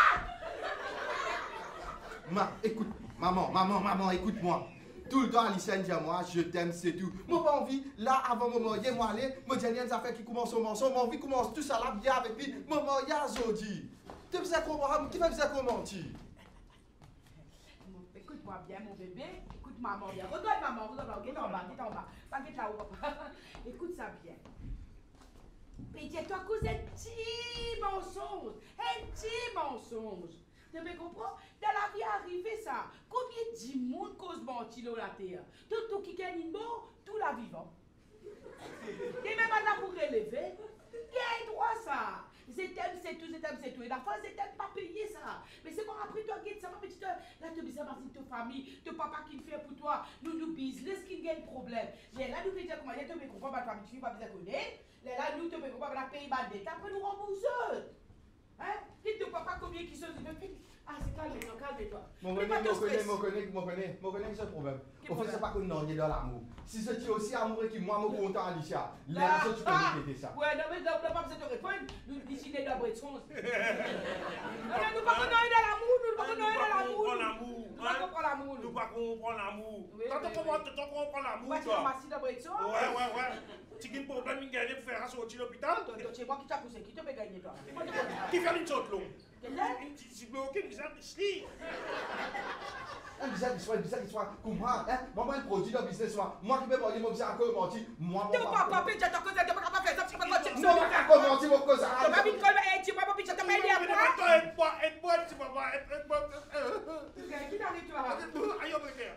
S4: papa!
S5: Écoute, maman, écoute-moi. Tout le temps, Alice dit à moi, je t'aime, c'est tout. Moi, pas envie, là, avant de me marier, moi, aller, moi, j'ai rien à faire qui commence au mensonge. Moi, envie commence tout ça là, bien avec lui. Maman, il y a Zodi. Tu me sais comment, qui fait ça comment, tu?
S4: Écoute-moi bien, mon bébé. Écoute maman bien. Regarde maman, regarde, get en bas. Pas get là-haut, papa. Écoute ça bien. Mais dis-toi cause un petit mensonge. Tu me comprends? Dans la vie arrivé ça. Combien de monde cause menti dans la terre? Tout qui gagne bon, tout la vivant. Et même là pour relever, il droit ça. Je t'aime, c'est tout. Et la fois, je t'aime pas payer ça. Mais c'est qu'on a pris toi, guide ça, mais tu te. Là, tu me dis, Martine, tu famille, ton papa qui fait pour toi, nous business qui gagne problème. Mais là, nous faisons comment, tu me comprends, ma famille, tu ne vas pas connaître. Là, nous te me comprends, la paye ma dette. Après, nous remboursons. Hein? Dis ton papa combien qui sont de ah, c'est calme-toi, calme-toi.
S5: Mon connais ce problème. Au fait, c'est pas qu'on est dans l'amour. Si c'est aussi amoureux que moi, mon content, Alicia. Là, tu peux répéter ça.
S4: Ouais, non, mais on n'a pas besoin de répondre. Nous décidons d'avoir de sens. Non, nous pas qu'on dans l'amour, nous pas qu'on dans l'amour. Nous pas qu'on l'amour.
S2: Nous pas qu'on l'amour. Tant qu'on prend l'amour,
S4: tu vas masser d'avoir de sens.
S2: Ouais. Tu as un problème, tu as gagné pour faire sortir l'hôpital.
S4: C'est moi qui t'ai poussé, qui te fait gagner toi.
S2: Qui fait une sorte longue?
S4: Quelle
S2: Tu peux aucune bizarre ici.
S5: Un bizarre histoire. Comme moi, moi, un produit dans le business, moi qui vais parler, mon bizarre, comment mentir. Moi, mon
S4: papa, tu n'as pas fait ça, tu n'as pas fait ça.
S5: Tu n'as pas mentir, mon cousin.
S4: Tu n'as pas fait ça, tu n'as pas fait ça, tu n'as pas fait
S2: Aide-moi, tu vas voir, aide-moi.
S4: Qui t'arrive, tu vas voir.
S2: Aïe,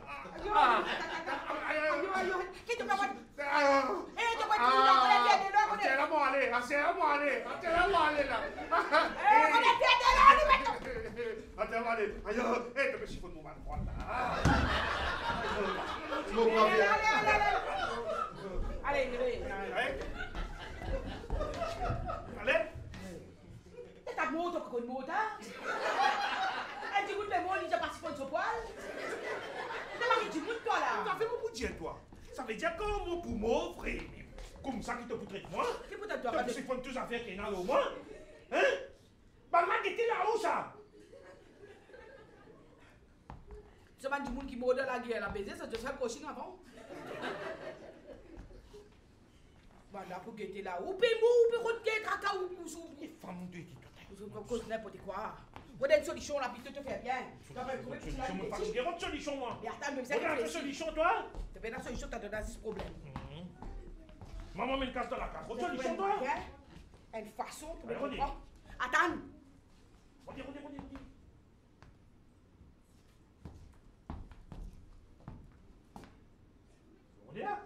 S4: Qui te fait voir? Eh, tu vas allez. T'as moto con moto? Tu goûtes les mots, il n'y a pas si fort de poil. Tu goûtes toi là.
S2: Ça fait mon bout de toi. Ça veut dire que mon poumon, frère. Comme ça qui te foutrait de moi.
S4: Qui peut toi?
S2: Tu fais toutes affaires qui est dans le moins. Hein? Bah, là, t'es là-haut, ça.
S4: C'est pas du monde qui mord dans la guerre, la baiser, ça te fait le coaching avant. Voilà, pour guetter là. Ou peut retirer caca ou sous.
S2: Les femmes de qui
S4: cause n'importe quoi. Vous avez une solution là, puis tu te fais bien. Tu vas
S2: solution, me fatigue. Une solution, moi.
S4: Et attends, mais vous
S2: avez une solution, toi?
S4: Tu fais une solution, tu as donné 6 problèmes.
S2: Maman met une casse dans la case. Une solution, toi?
S4: Une façon, tu me comprends? Attends.
S2: Redis. On est là.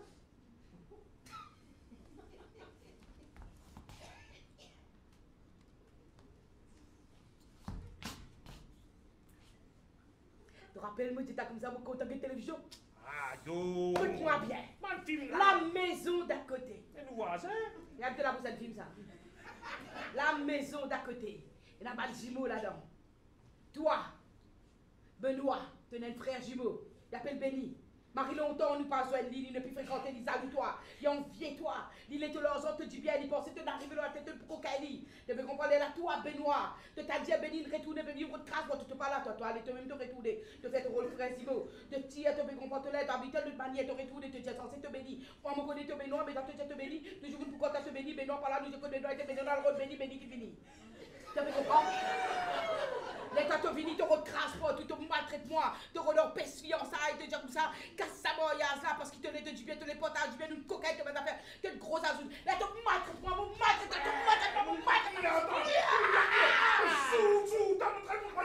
S4: Tu rappelles-moi, tu étais comme ça, mon compte de télévision?
S2: Ah, yo.
S4: Écoute-moi bien. La maison d'à côté.
S2: Et nous voisins.
S4: Regarde là pour cette film, ça. La maison d'à côté. Il y a pas de jumeaux là-dedans. Toi, Benoît, tu as un frère jumeau. Il appelle Benny. Marie longtemps, nous pas besoin de il ne peut fréquenter les amis toi. Il envie toi. Il est tout l'argent, te dit bien, il pense que tu arrives dans la tête de cocaïne. Tu veux comprendre là, toi, Benoît. Tu t'as dit à Benny, il retourne, Benny, il retrace, tu te parles là, toi, allez, tu même te retourner. Tu fais ton rôle frère jumeau. Tu tires, tu veux comprendre là, tu habites de manière, tu retournes, tu dis censé te Benny. Moi, je connais te Benoît, mais dans te te Benny, toujours une pour te Benny, Benoît, par là, nous, je connais Benoît, et dans le rôle Benny, Benny qui finit. Tu veux comprendre? Les quand tu viens, tu recrases pas, tu te maltraites moi, tu leur pèse fiançailles, te dire comme ça, casse sa moyenne là, parce qu'il te dit bien, te les potages, bien une coquette, tu vas faire, tu une grosse ajoute. Là, tu maltraites moi, mon maltraite,
S2: Fou, t'as montré mon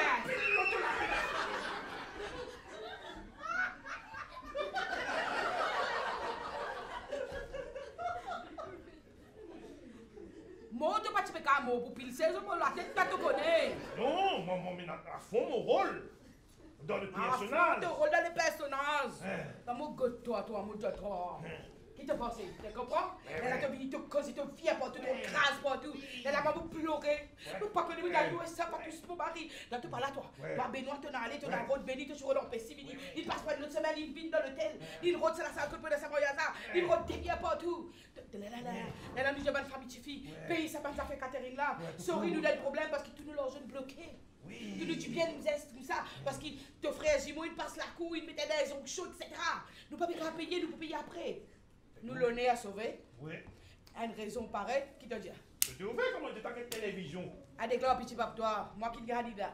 S4: Moi, tu pas te faire un mot pour pile 16 ans, la tête, tu te connais.
S2: Non, moi, mais à fond mon rôle. Dans le personnage.
S4: Ton rôle dans le personnage. Dans mon god, toi, mon god, toi. Qui te pense? Tu comprends? Elle a te venu te causer, te fier partout, te crase partout. Elle a maman pleurer. Nous pas que nous allons ça pas tous mon mari. Là tu parles à toi. Toi Benoît tu allé, tu dans route Béni, tu sur dans pessimini. Il passe pas une autre semaine, il vient dans l'hôtel. Il rote sur la salle que de sa voyage. Il rote derrière partout. Là nous avons une famille de filles. Pays ça pas ça fait Catherine là. Sorry nous a des problèmes parce que tous nos l'argent bloqué. Tu nous dis bien nous est comme ça parce que ton frère Jimo il passe la cour, il mettait des ongles chauds etc. Nous pas payer, nous pas payer après. Nous l'honneur à sauver.
S2: Oui.
S4: Une raison pareille, qui te dit?
S2: Je t'ai ouvert comment tu t'as quelle télévision?
S4: À déclare petit pape toi, moi qui gagne là.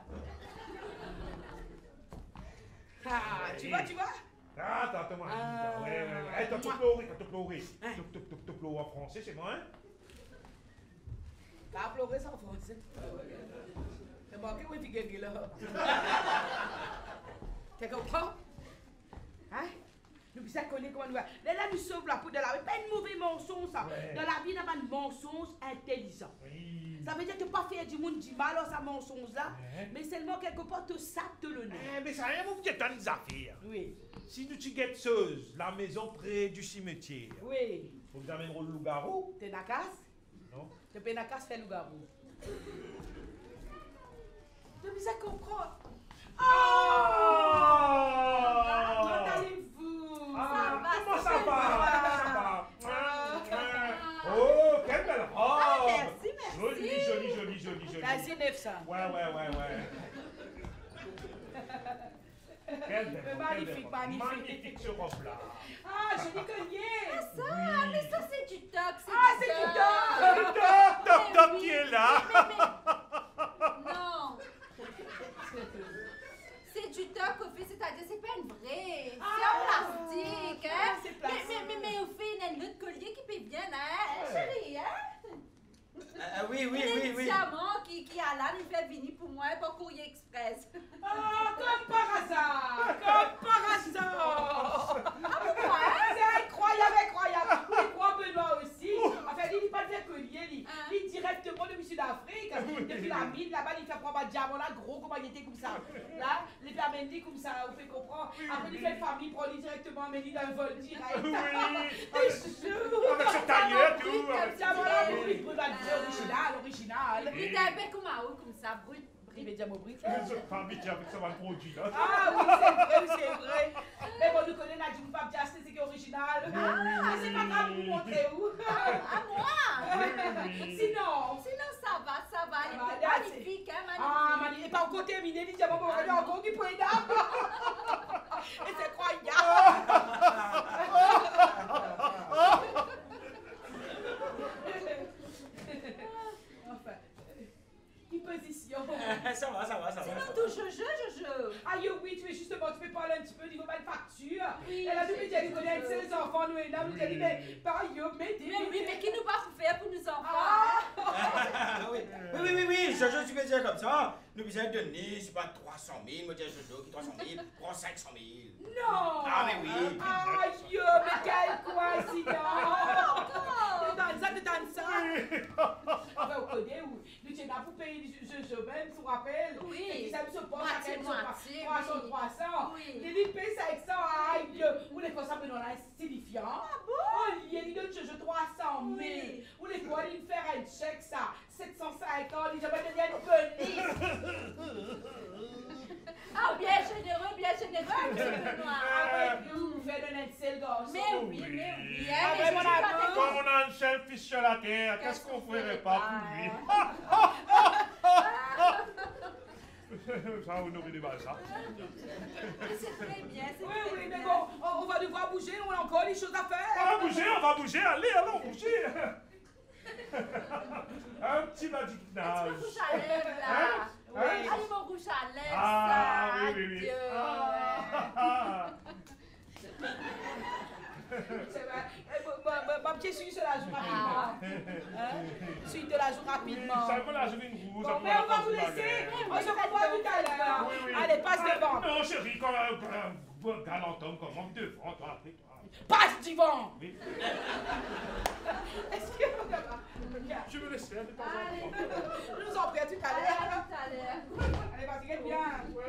S4: Ah, tu vois?
S2: Ah, attends, moi. Ouais. T'as tout pleuré. Tu pleures en français, c'est moi, hein?
S4: T'as pleuré ça en français. C'est moi qui vais te gagner là. Tu comprends? Hein? Nous puissions connaître comment nous va. Là, nous sauvons la peau de la vie. Pas un mauvais mensonge, ça. Dans la vie, il y a un mensonge intelligent.
S2: Oui.
S4: Ça veut dire que pas faire du monde du mal en sa mensonge là, mais seulement quelque part te sape le nez.
S2: Mais ça rien, vous me dites tant affaires.
S4: Oui.
S2: Si nous tu guettes la maison près du cimetière,
S4: Oui.
S2: vous nous amènerez le loup-garou?
S4: T'es nakas?
S2: Non.
S4: T'es pas nakas, fais le garou. Tu me comprendre. Comment allez-vous?
S2: Comment ça va? Oh, quelle belle robe!
S6: Merci.
S2: Jolie.
S4: C'est neuf ça.
S2: Ouais. Quelle belle robe,
S4: Magnifique.
S2: magnifique ce robe-là.
S4: Ah, joli collier.
S6: Ça, mais ça c'est du toc,
S4: C'est du
S2: Toc qui est là.
S6: Non. C'est du toc au fait, c'est-à-dire c'est pas une vraie. C'est
S4: Ah.
S6: en plastique, hein.
S4: C'est plastique.
S6: Mais au fait, il y a un autre collier qui peut bien, hein, chérie, hein.
S3: Oui.
S6: Les diamants qui a là, il fait venir pour moi pour courrier express.
S4: Ah, comme par hasard. C'est incroyable. Vous croyez Benoît aussi. Enfin, il n'est pas de collier, il est directement depuis Sud-Afrique. Depuis la mine, là-bas, il fait prendre un diamant là, gros, comme il était comme ça. Là, il fait amener comme ça, vous fait comprendre. Après, il fait famille, prend directement, amener dans un vol direct.
S2: Avec ce tailleur, tout.
S4: Diamant là, il peut original.
S6: Il est un peu comme ça, brut.
S4: Privé diamant brut.
S2: Je pas vite avec ça va le produit là.
S4: Ah oui, c'est vrai. Mais bon, nous connaissons la June Fab Just, c'est original. Ah, c'est pas grave, vous montrer où.
S6: À moi.
S4: Sinon,
S6: ça va, il
S4: va,
S6: est magnifique, hein, magnifique.
S4: ah, Mani, et pas encore terminé, les diamants, on va encore du point d'âme. Et c'est croyable. Enfin, une position.
S3: Ça va.
S6: Sinon, tout Jojo.
S4: Ah, oui, tu es justement, tu peux parler un petit peu niveau manufacture.
S6: Oui,
S4: Elle a dit, elle connaît ses enfants, nous et là, nous a dit, mais par yo, mais
S6: Mais qui nous va faire pour nous enfants?
S3: Oui, Jojo, tu peux dire comme ça. Nous besoin de donner, je sais pas, 300 000. Moi, dis Jojo, qui 300 000, prends 500 000.
S4: Non!
S3: Ah, mais oui.
S4: Ah, yo, mais quelle coïncidence! Dans ça! Enfin, vous connaissez où? Nous sommes là pour payer je même, tu te rappelles?
S6: Oui.
S4: Et ça me se passe à
S6: Moitié,
S4: 300.
S6: Oui.
S4: Les livres payent 500, aïe! Ou les fois ça me donne un signifiant. Ah bon? Oh, il donne je 300 000.
S6: Oui.
S4: Ou les fois, il fait un chèque, ça, 750, il jamais donné une police.
S6: Ah, bien généreux, monsieur Benoît.
S4: Ah, oui, vous faites donner un seul garçon.
S6: Mais oui.
S4: Ah, mais mon amour.
S2: Comme on a un selfie sur la terre, qu'est-ce qu'on ferait pas pour lui? Ça, on aurait du mal, ça.
S6: C'est très bien, c'est
S4: Oui,
S6: très
S4: mais
S6: bien.
S4: bon, on va devoir bouger, on a encore des choses à faire.
S2: On va bouger, allons, bouger. Un petit magic
S6: Tu me
S2: nage.
S6: rouge à lèvres, là.
S4: Oui.
S6: Allez, mon rouge à lèvres,
S2: Ah,
S6: ça.
S2: oui.
S6: Adieu.
S4: C'est vrai. Ma petite suite la joue rapidement. Suite de la joue rapidement.
S2: Ça me l'a joué une rouge.
S4: Bon, mais on va vous laisser. On se revoit tout à l'heure.
S2: Oui.
S4: Allez, passe devant.
S2: Non, chérie, comme un galant homme, comme on devant, toi, après toi.
S4: Passe devant.
S2: Oui.
S4: Est-ce que...
S2: Je me laisse faire de temps en
S6: Allez.
S2: temps.
S4: Je nous en prie à tout à
S6: Allez,
S4: l'heure.
S6: à tout à l'heure.
S4: Allez, vas-y, bien.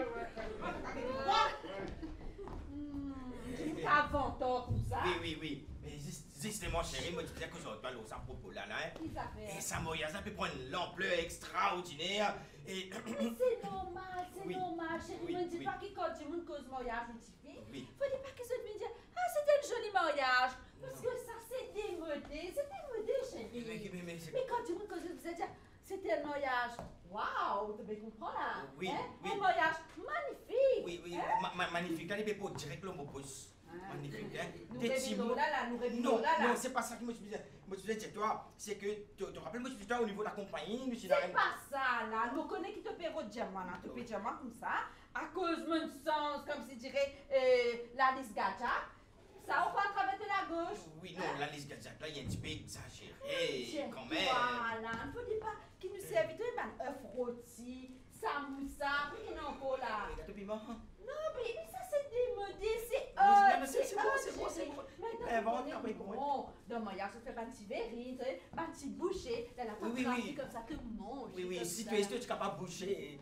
S6: Avant tort, tout ça.
S3: Oui. Mais justement, chérie, moi, je disais que j'aurais pas l'os à propos là, hein.
S6: Qui ça fait?
S3: Et ça, ça peut prendre une ampleur extraordinaire. Et.
S6: Mais c'est normal,
S3: Oui.
S6: chérie.
S3: Oui,
S6: Ne dis
S3: oui.
S6: pas qu'il quand du monde cause mariage, une petite fille.
S3: Oui.
S6: Faut dire pas que ça me dire, ah, c'était un joli mariage. Parce que ça, c'est démodé. C'est démodé, chérie.
S3: Mais c'est.
S6: Mais quand du monde cause, vous allez dire, c'était un mariage. Waouh, tu peux comprendre là?
S3: Oui,
S6: Hein?
S3: oui.
S6: Un mariage magnifique.
S3: Oui,
S6: Hein?
S3: magnifique. Là, il peut pas direct le mot pouce. Magnifique, hein.
S6: Nous
S3: Des petits
S6: réveillons
S3: mots.
S6: là, nous réveillons
S3: Non,
S6: là.
S3: non, c'est pas ça que moi je disais. Moi je disais, toi, c'est que, tu te rappelles, moi je disais, toi, au niveau de la compagnie, nous,
S6: C'est pas ça là. Nous connaissons qui te paie au diamant là. Tu payes diamant comme ça. À cause de mon sens, comme si dirait la liste gacha. Ça, on va traverser la gauche.
S3: Oui, non, la liste Gazak, là, il est un petit peu exagéré, quand même.
S6: Voilà, il ne faut dire pas qu'il nous servait tout un œuf rôti, samoussa, puis non, encore là.
S3: Gâteau piment.
S6: Non, mais ça c'est démodé, c'est
S3: Non, mais c'est bon.
S6: Mais
S3: Eh, bon,
S6: on est
S3: oui, bon.
S6: bon. Dans le mariage, regarde, je fais un petit verrine, un petit boucher, elle a pas
S3: Oui, oui.
S6: comme ça, te mange.
S3: Oui, oui,
S6: comme
S3: si
S6: ça.
S3: tu es capable de boucher.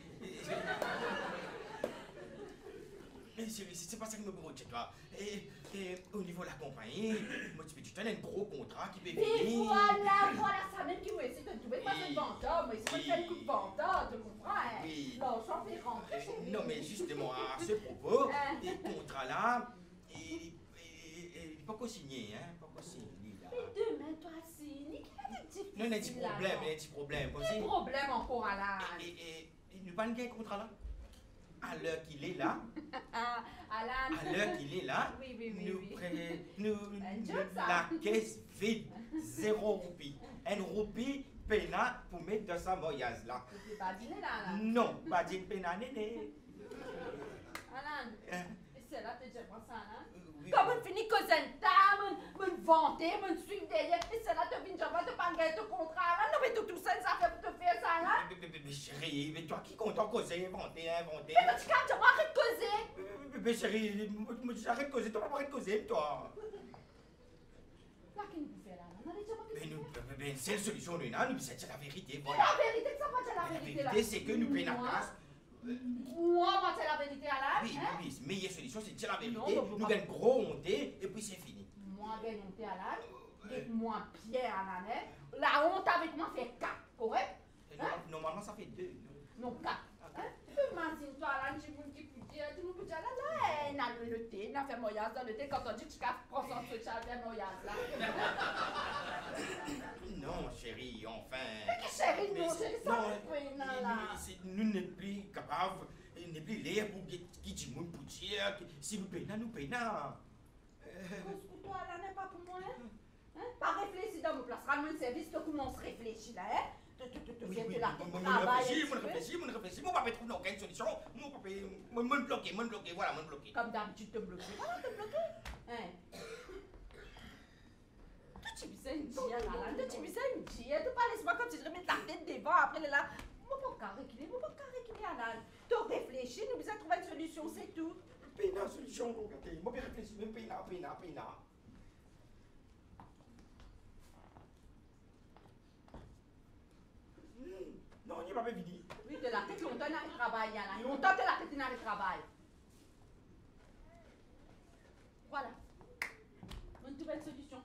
S3: Mais chérie, c'est pas ça que me brûle chez toi. Et au niveau de la compagnie, moi, tu as un gros contrat qui peut
S6: Et
S3: venir.
S6: voilà, ça même qui m'a essayé de trouver pas de venteur, mais c'est pas le coup de venteur, tu comprends? Hein?
S3: Oui.
S6: Non, j'en fais rentrer chez lui.
S3: Non, mais justement, à ce propos, les contrats-là, il n'est pas co-signé, hein, pas co-signé, là.
S6: Mais demain, toi, Sini, quel est le petit
S3: Non, il y a un petit problème, il y a un petit problème. Comme
S6: Quel problème encore, Alain?
S3: Et nous pas un contrat là. À l'heure qu'il est là,
S6: Ah, Alain.
S3: à l'heure qu'il est là,
S6: Oui, oui, oui,
S3: nous,
S6: oui.
S3: nous,
S6: job, ça.
S3: la caisse vide, 0 roupie. Une roupie, pena pour mettre dans sa moyase là.
S6: Tu peux pas dîner là, Alain.
S3: Non, pas dire pena néné.
S6: Alain,
S3: Hein?
S6: c'est là, tu déjà pensé, Alain?
S3: Oui.
S6: Comme on finit que c'est un temps, me vanter, me suivre derrière, et c'est là, tu viens de te pas gagner ton contrat, Alain. Non, mais tout ça, ça fait pour te faire ça, Alain.
S3: Mais chérie, mais toi qui compte en causer, inventer.
S6: Mais tu calmes, moi, arrête de causer.
S3: Mais chérie, j'arrête de causer, toi pas arrête de causer, toi.
S6: Là, qu'est-ce que vous faites là? Non, les gens,
S3: Mais nous, c'est la solution, nous, nous, c'est la vérité,
S6: la
S3: voilà.
S6: vérité, ça va, c'est la
S3: La
S6: vérité là.
S3: vérité, c'est que nous payons la
S6: Moi,
S3: casse.
S6: moi, c'est la vérité, Alain.
S3: Oui,
S6: hein?
S3: oui, oui, meilleure solution, c'est de dire la
S6: Non,
S3: vérité.
S6: on peut
S3: Nous
S6: pas.
S3: gagnons gros honté et puis c'est fini.
S6: Moi, gagne honte à l'âne, et moi, Pierre à l'âne. La honte avec moi fait 4, correct?
S3: Et
S6: Hein?
S3: normalement, ça fait 2.
S6: Non, 4. Hein? Imagine-toi, l'âne, tu me dis, tu me dis, là, là, n'a le thé, n'a fait moyage dans le thé, quand on dit que tu prends son truc, ça fait moyage là.
S3: Non, chérie, enfin.
S6: Mais que chérie, non, chérie, ça
S3: non,
S6: me fait, non, là.
S3: nous n'est plus capables, n'est plus l'air pour qui dit moun pour dire que si nous payons, nous payons.
S6: Parce que toi, là, n'est pas pour moi, hein? Hein? Pas réfléchir dans mon place, rends-moi un service, tu commences à réfléchir là, hein? Tu fais la tête travail.
S3: Mon réfléchis, mon papa trouve aucune solution. Mon papa, me bloquer, voilà, me bloquer.
S6: Comme d'habitude, te bloquer. Voilà, te bloquer. Hein? Tu me sais une dia, là, tu me sais une dia. Tu parles laisse-moi comme si je remets ta tête devant, après là. Moi, pas reculer, là. Tu réfléchis, nous besoin trouver une solution, c'est tout.
S3: Payons une solution, regardez. Moi, je réfléchis, même payons. Non, il n'y a pas fini.
S6: Oui, de la tête, longtemps, dans le travail, là. Longtemps, de la tête, dans le travail. Voilà. Une nouvelle solution.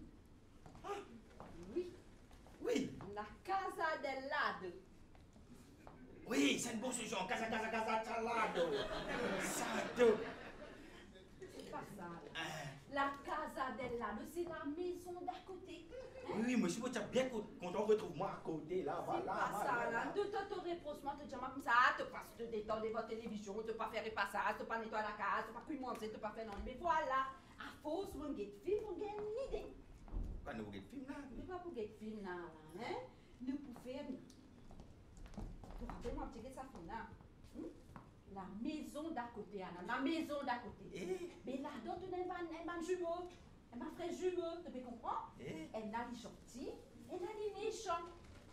S6: Oui.
S3: Oui,
S6: La Casa del Lado.
S3: oui, c'est une bonne solution. Casa, salado. Salado.
S6: C'est pas ça. La Casa del Lado, c'est la maison d'à côté.
S3: Oui, mais je suis bien content de retrouver moi à côté, là,
S6: C'est
S3: voilà.
S6: pas ça, là. De te réponse-moi, te dire comme ça, te passe de détendre devant la télévision, te pas faire les passages, te pas nettoyer la case, te pas cuire manger, te pas faire non. Mais voilà, à force, mon guet film, on gagne une idée.
S3: Pas nous regarder le film, là.
S6: Mais pas pour guet film, là, hein. Nous pour faire. Pour rappeler moi, petit ça film, là. La maison d'à côté, Anna. La maison d'à côté. Mais là-dedans, tu n'as pas jumeau. Elle m'a frère jumeau, tu peux comprendre? Elle a les gentils, elle a les méchants.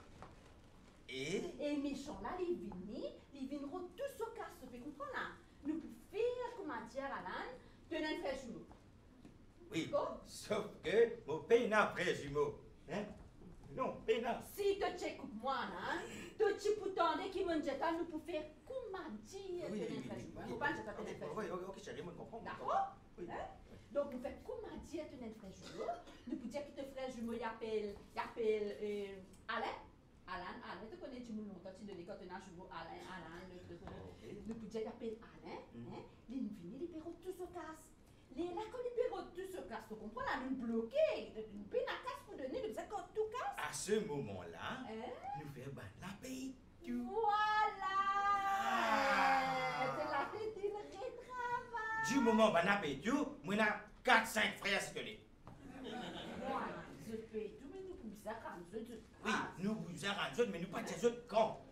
S6: Et méchants là, les viendront tous au casse, tu peux comprendre là? Nous pouvons faire, comment dire, Alain, tu n'as frère jumeau.
S3: Oui,
S6: Bon?
S3: sauf que mon payna après jumeau. Hein? Non, payna.
S6: Si tu t'écoutes moi là, tu peux t'entendre qui me dit, nous pouvons faire, comment dire, tu n'as frère jumeau. Faut pas que tu n'as frère jumeau.
S3: Oui, ok, chérie, je comprends.
S6: D'accord?
S3: Oui.
S6: Hein? Donc, nous faisons comment dire que tu es frère jumeau. Nous pouvons dire que ton frère jumeau, il appelle Alain. Alain, tu connais du monde longtemps, tu donnes quand tu as un jumeau, Alain. Nous pouvons dire qu'il appelle Alain. Les nous finissent, les perrots tous se cassent. Là, quand les perrots tous se cassent, tu comprends, là, nous bloqués. Nous payons la casse pour donner, nous disons quand tout casse.
S3: À ce moment-là,
S6: Hein?
S3: nous faisons la paye.
S6: Voilà! C'est la tête d'une retravaille.
S3: Du moment où on a payé tout, moi, j'ai 4-5 frères à se donner.
S6: Voilà, je paye tout, mais nous pouvons ça quand je
S3: Oui, nous vous arrangeons, mais nous pas des autres quand.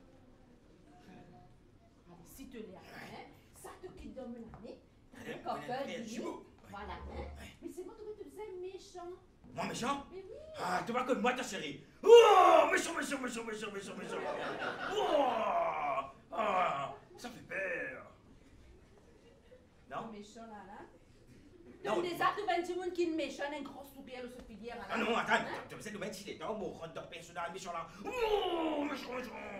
S6: Si tu l'as, hein, ça te quitte dans mon année.
S3: Hein,
S6: Quand
S3: on a fait jumeau.
S6: Voilà, hein. Mais c'est moi qui te disais méchant.
S3: Moi, méchant?
S6: Mais oui.
S3: Ah, tu vois comme moi, ta chérie. Oh, méchant. Oh, ah, ça fait peur. Non?
S6: Méchant là, là. Tu déjà trouvé du monde qui est méchant, un gros sourire, le filière.
S3: Ah non, attends, tu me sais, nous, si les temps, on rentre dans le personnage méchant là. Oh, méchant.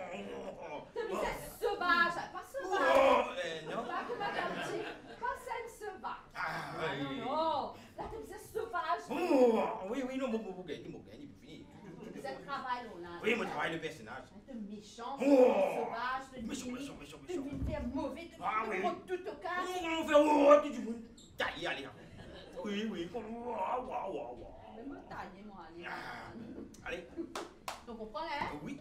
S6: C'est sauvage, pas sauvage.
S3: Oh, non.
S6: Pas comme madame dit, pas celle sauvage.
S3: Ah,
S6: Non, là, tu es sauvage.
S3: Oh, oui, non, mon gars, il est fini.
S6: Vous êtes travail, là.
S3: Oui, mon travail, le personnage.
S6: Tu es méchant,
S3: Oh,
S6: sauvage, tu es faire mauvais, tu prends tout au cas.
S3: On fait du monde. Taillé, allez. Oui.
S6: Mais me tailler, moi, allez.
S3: Allez.
S6: Donc, on prend là.
S3: Oui.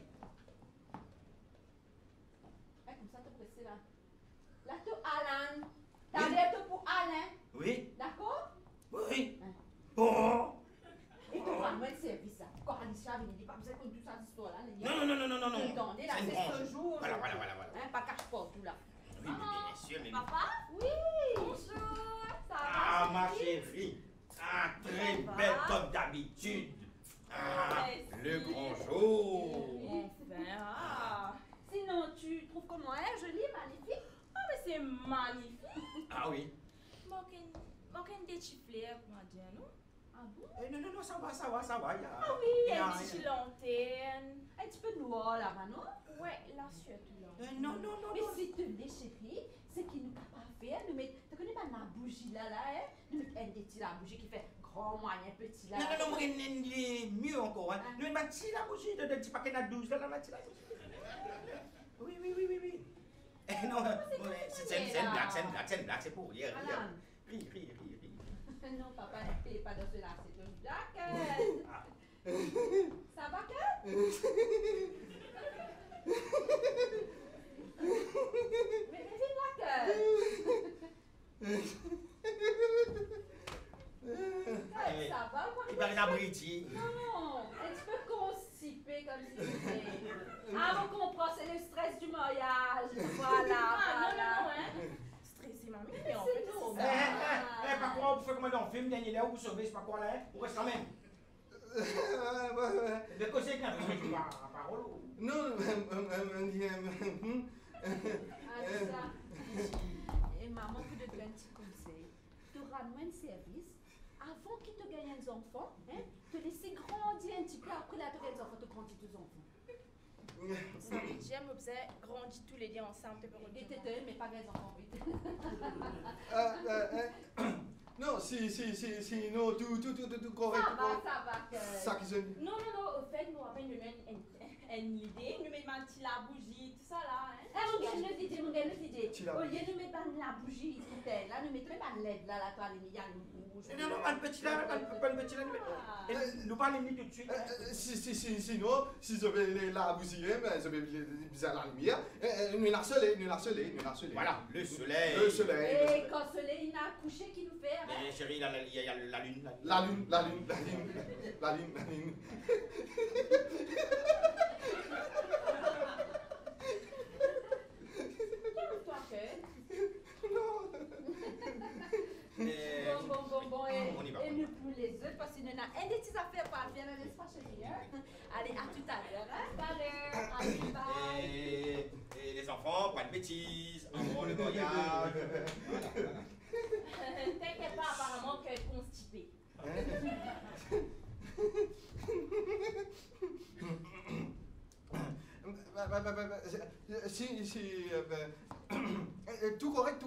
S6: Comme ça, tu pressé là. Là, tu Alan. T'as l'air pour Alain.
S3: Oui.
S6: D'accord?
S3: Oui. Oh.
S6: Et tu vas moins de service là. Quand Alicia vient, il dit pas besoin de tout ça d'histoire là.
S3: Non.
S6: Attendez, là, c'est ce jour.
S3: Voilà.
S6: Pas cache-porte tout là.
S3: Oui, bien sûr, mais...
S6: Papa? Oui. Bonjour. Ça va?
S3: Ah, ma chérie. Ah, très belle comme d'habitude. Ah, le grand jour.
S7: Enfin,
S6: Sinon, tu trouves comment elle est jolie, magnifique?
S7: ah, mais c'est magnifique.
S3: Ah oui.
S7: Manque des petits fleurs, comment dire, non?
S6: Ah bon?
S3: Non, ça va.
S7: Ah oui, il y a une petite lanterne.
S6: Un petit peu noir là-bas, non?
S7: Ouais, là, surtout là.
S3: Non.
S6: Mais si tu l'es, chérie, c'est qu'il nous pas faire. Nous mettre, tu connais pas la bougie là, hein? Nous mettre un des petits la bougie qui fait grand, moyen, petit là.
S3: Non, mieux encore. Hein. Nous mettons la bougie de petit paquet de 12 là, la bougie. Oui. Non, c'est une blague, c'est pour rire. Ris.
S6: Non, papa ne paye pas dans cela, c'est une blague. Ça va, que? Mais c'est blague. Ça va, quoi?
S3: Il va l'abriter.
S6: Non, un petit peu constipé comme si c'était. Ah, on comprend, c'est le stress du mariage. Voilà.
S7: Non, hein? Stressé, mamie, mais en fait, c'est ça.
S3: Pas quoi, vous faites comme dans le film, dernier là, vous sauvez, c'est pas quoi là, vous restez quand même. De quoi c'est qu'un peu de parole?
S5: Non,
S6: Et maman peut te donner un petit conseil. Tu auras moins de service avant qu'il te gagne des enfants, hein? Te laisser grandir un petit peu après là, tu gagnes des enfants, tu grandis tes enfants.
S7: Ça veut dire, moi, vous avez grandi tous les deux ensemble, tu peux
S6: Et
S7: redire.
S6: t'es mais pas des enfants, vite.
S5: non, si, non, tout correct.
S6: Ça va.
S5: Ça qui se...
S7: Non, au fait, nous avons une idée, nous mettons la bougie, tout ça là, hein.
S6: Ah, mon gars, le DJ.
S5: Tu l'as
S6: Au lieu de mettre la bougie, là, nous mettons pas de LED, là, toi, il y a le rouge.
S3: Non, pas le petit là, nous parlons tout de suite.
S5: Sinon, si je vais la bousiller, je vais bizarre la lumière, nous harceler.
S3: Voilà, le soleil.
S6: Et quand le soleil, il a couché, qui nous fait, hein?
S3: Mais chérie, il y a la lune.
S5: La lune.
S6: Calme-toi, que.
S5: Non.
S6: Bon,
S3: on y va.
S6: et nous pour les autres, parce qu'il y en a un des petites affaires par bien dans l'espace chérie, hein? Allez, à tout à l'heure, hein? Allez, bye.
S3: Et les enfants, pas de bêtises, avant le voyage.
S7: T'inquiète pas, apparemment, qu'elle est constipée.
S5: Tout correct.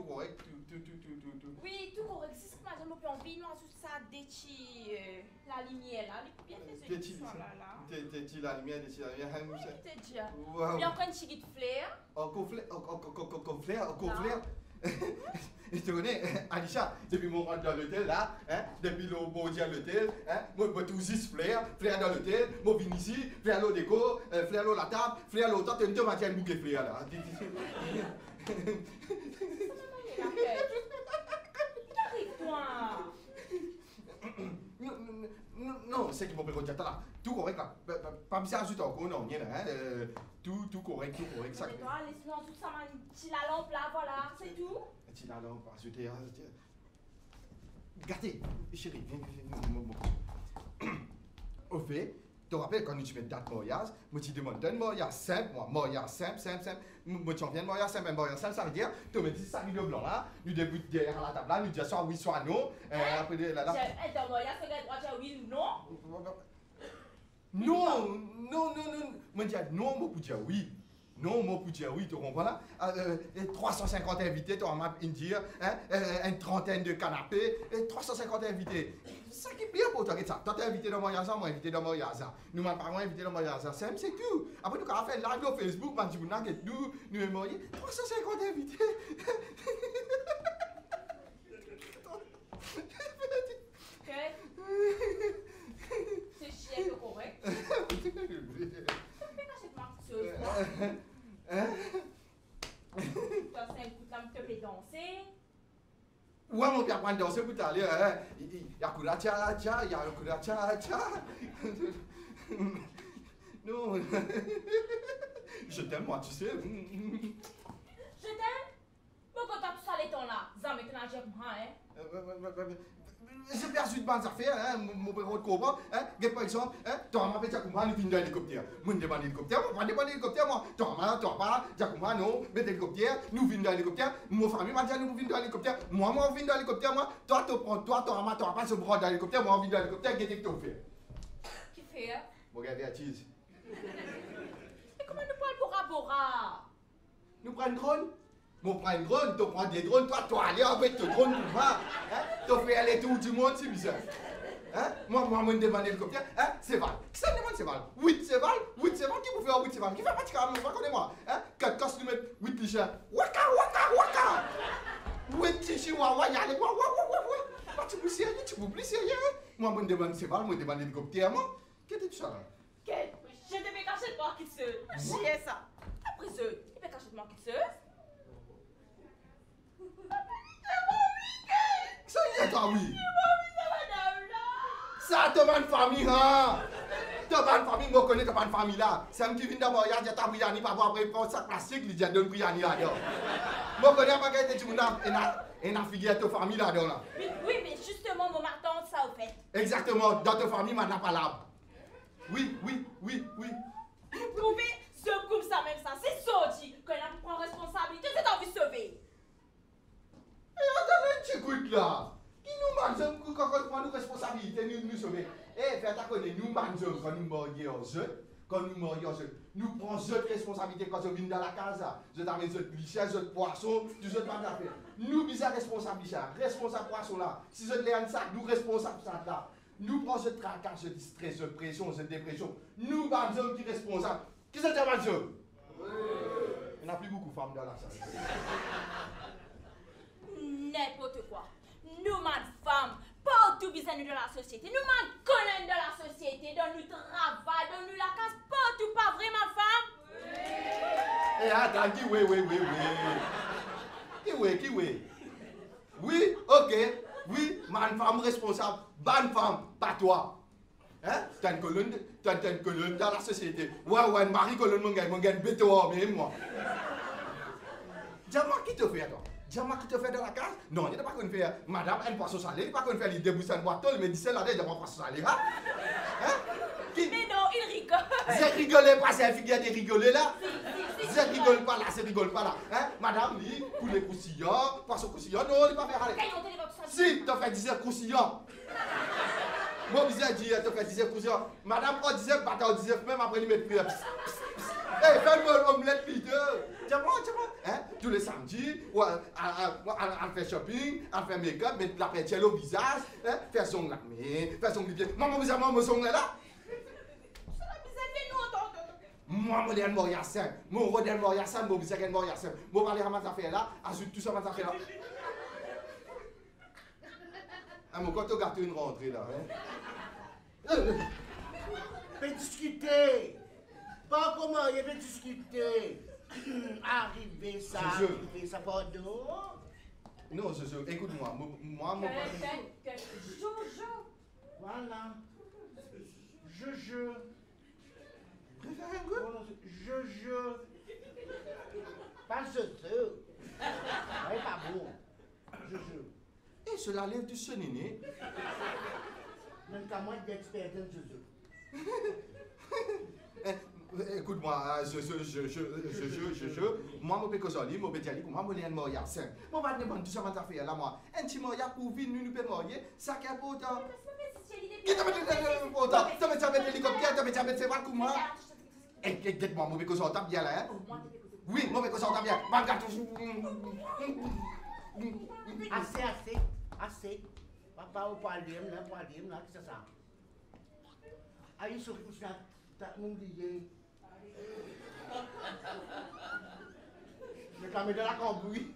S7: Oui, tout correct. C'est ce que j'ai envie, nous, sur ça, la lumière là, bien fait ce soir là.
S5: T'es la lumière.
S7: Oui, t'es déjà.
S5: Wow.
S7: Il y a encore une chiquite fleur.
S5: Encore flair. Tu connais, Alicia, depuis mon rentre dans l'hôtel là, hein, depuis le bon dia à l'hôtel, hein, moi je tout 6 flair dans l'hôtel, moi viens ici, flair l'eau déco, flair l'eau la table, flair l'eau table, tu me dis un bouquet flair là. Non, c'est qui m'ont perdu là. Tout correct là. Pas bizarre juste encore, non, rien hein. Tout correct, ça.
S7: Mais toi, laisse-moi tout ça, petit la lampe là, voilà, c'est tout.
S5: Tu la lampe, ajouter. Gardez, chérie, viens. Au fait, Tu te rappelles quand tu mets date mariage, moi tu demandes un mariage simple, moi, mariage simple. Moi tu viens de mariage simple, ça veut dire, tu mets 10 sacs de blanc là, nous débutons derrière la table là, nous disons soit oui, soit non. Après, là.
S7: Ton mariage, c'est droit de dire oui ou non?
S5: Non. Moi je dis non, moi pour dire oui. Non, moi pour dire oui, tu comprends là? 350 invités, tu vas me dire, une trentaine de canapés, 350 invités. C'est ça qui est bien pour toi, ça. Toi, tu es invité dans mon yaza, moi invité dans mon yaza. Nous, mes parents invités dans mon yaza. C'est tout. Après, nous avons fait live sur Facebook, nous sommes mariés. 350 invités.
S7: C'est chiant, c'est correct. Toi, c'est un coup de te fait danser.
S5: Ouais, mon père, quand danser pour t'aller, il y a un coup de tcha, il y a un coup de tcha. Non, je t'aime, moi, tu sais.
S7: Je t'aime? Mais quand t'as tout ça, les temps là, ça m'étonne à dire moi, hein?
S5: J'ai perçu de bonnes affaires, mon père de comprendre. Par exemple, tu as m'appelé Jacouma, nous venons dans l'hélicoptère. Moi, je demande l'hélicoptère, moi, je demande l'hélicoptère, moi. Tu as pas, Jacouma, non, mais l'hélicoptère, nous venons dans l'hélicoptère. Mon famille m'a dit, nous venons dans l'hélicoptère. Moi, je viens dans l'hélicoptère, moi. Toi, tu prends, toi, tu n'as pas se prendre dans l'hélicoptère, moi, je viens dans l'hélicoptère, qu'est-ce que tu fais?
S7: Qui fait?
S5: Bon, regardez, Atis.
S7: Mais comment nous parlons Bora Bora?
S5: Nous prenons un drone? Moi, prends un drone, tu prends des drones, toi, allez avec ton drone pour moi. Tu fais aller tout du monde, c'est bizarre. Moi, je me demande l'hélicoptère. C'est Val. Qui ça demande, c'est Val? Oui, c'est Val. Oui, c'est Val. Qui vous fait 8 c'est Val? Qui fait pas de carrément, connais-moi. Quand tu mets 8 t-shirts, waka. 8 t-shirts, allez, pas tu peux plus sérieux. Moi, je me demande c'est Val, moi, je me demande l'hélicoptère, moi. Qu'est-ce que tu fais là?
S7: Je devais cacher de moi qui se. Chier ça. Après ce, il peut cacher de moi qui se.
S5: Ça y est, toi, oui. Ça, tu as une famille, hein. Tu as une famille, moi, je connais ta famille là. C'est un qui vient d'abord, il y a ta briani, pas pour après, pour sac plastique, il y a deux briani là-dedans. Moi, je connais pas que tu as une figure de ta famille là-dedans.
S7: Oui, mais justement, mon marteau, ça au fait.
S5: Exactement, dans ta famille, maintenant, pas là. Oui.
S7: Vous pouvez se comme ça, même ça. C'est sorti. Quand on prend responsabilité, c'est envie de sauver.
S5: Attends, tu écoutes là. Qui nous mangeons quand on prend nos responsabilités, nous sauver. Fais ta connaître, nous mangeons quand nous morions aux œufs. Quand nous morions aux œufs. Nous prenons cette responsabilité quand on vient dans la case. Je t'amène ce cliché, ce poisson, tout ce pas d'affaire. Nous, bizarre responsabilité, responsable poisson là. Si je l'ai un sac, nous responsables ça là. Nous prenons ce tracas, ce stress, ce pression, cette dépression. Nous, mangeons qui responsables. Qui c'est que mangeons? Il n'y a plus beaucoup de femmes dans la salle.
S7: N'importe quoi. Nous, femmes, partout besoin nous dans la société. Nous, colonnes dans la société, dans le travail, dans la casse, partout, pas vraiment femme.
S5: Attends, qui oui. Oui, ok. Oui, ma femme responsable. Bonne femme, pas toi. T'as une colonne dans la société. Ouais, Marie colonne, mon gars, béton, même moi. Dis-moi qui te fait, toi? Dis-moi qui te fait dans la case? Non, il n'est pas qu'on fait. Madame, elle passe au salaire, il n'est pas qu'on fait les débousser un boîteau, mais dit celle-là, il n'est pas passe au salaire.
S7: Mais non, il rigole.
S5: Je rigole pas, c'est un figure de rigoler là. Je rigole pas là, je rigole pas là. Madame, lui, pour les cousillons, passe au cousillon, non, il n'est pas faire aller. Si, tu fais 10 cousillons. Moi, je dis, tu fais 10 cousillons. Madame, on disait, bâtard, on disait, même après, il met plus. Fais-moi l'omelette, leader. Dis-moi. Tous les samedis, on fait shopping, on fait make-up, mettre la pételle au visage, faire son lamé, faire son pied. Maman, vous avez mon son là? Moi, je suis Moriassin. Moi, je suis Moriassin, je suis Moriassin. Je vais parler à ma affaire là, ajoute tout ça à ma affaire là. Mon quand tu gâtes une rentrée là.
S1: Peut discuter. Pas comment, il peut discuter. Arriver ça, pardon.
S5: Non, écoute-moi. Moi,
S7: Jojo.
S1: Voilà. Je. Pas ce. Ouais, pas bon. Je.
S5: Et cela lève du sonniné.
S1: Même qu'à moi d'expert dans je.
S5: Écoute-moi, moi, je peux causer, moi, je peux dire, moi, je vais mourir. Moi, je vais tout ça, je vais faire là, moi. Un petit moyen pour vivre, nous pouvons mourir, ça qui est important. Qui t'a mis l'hélicoptère? Tu m'as mis l'hélicoptère, tu m'as mis c'est pas comme moi. Moi, je peux causer, t'as bien là, hein? Oui, moi, je peux causer, t'as bien.
S1: Assez. Papa, au poilier, là, qu'est-ce que c'est ça? Aïe, sur le coup, t'as oublié. Je t'en mets de la cambouille.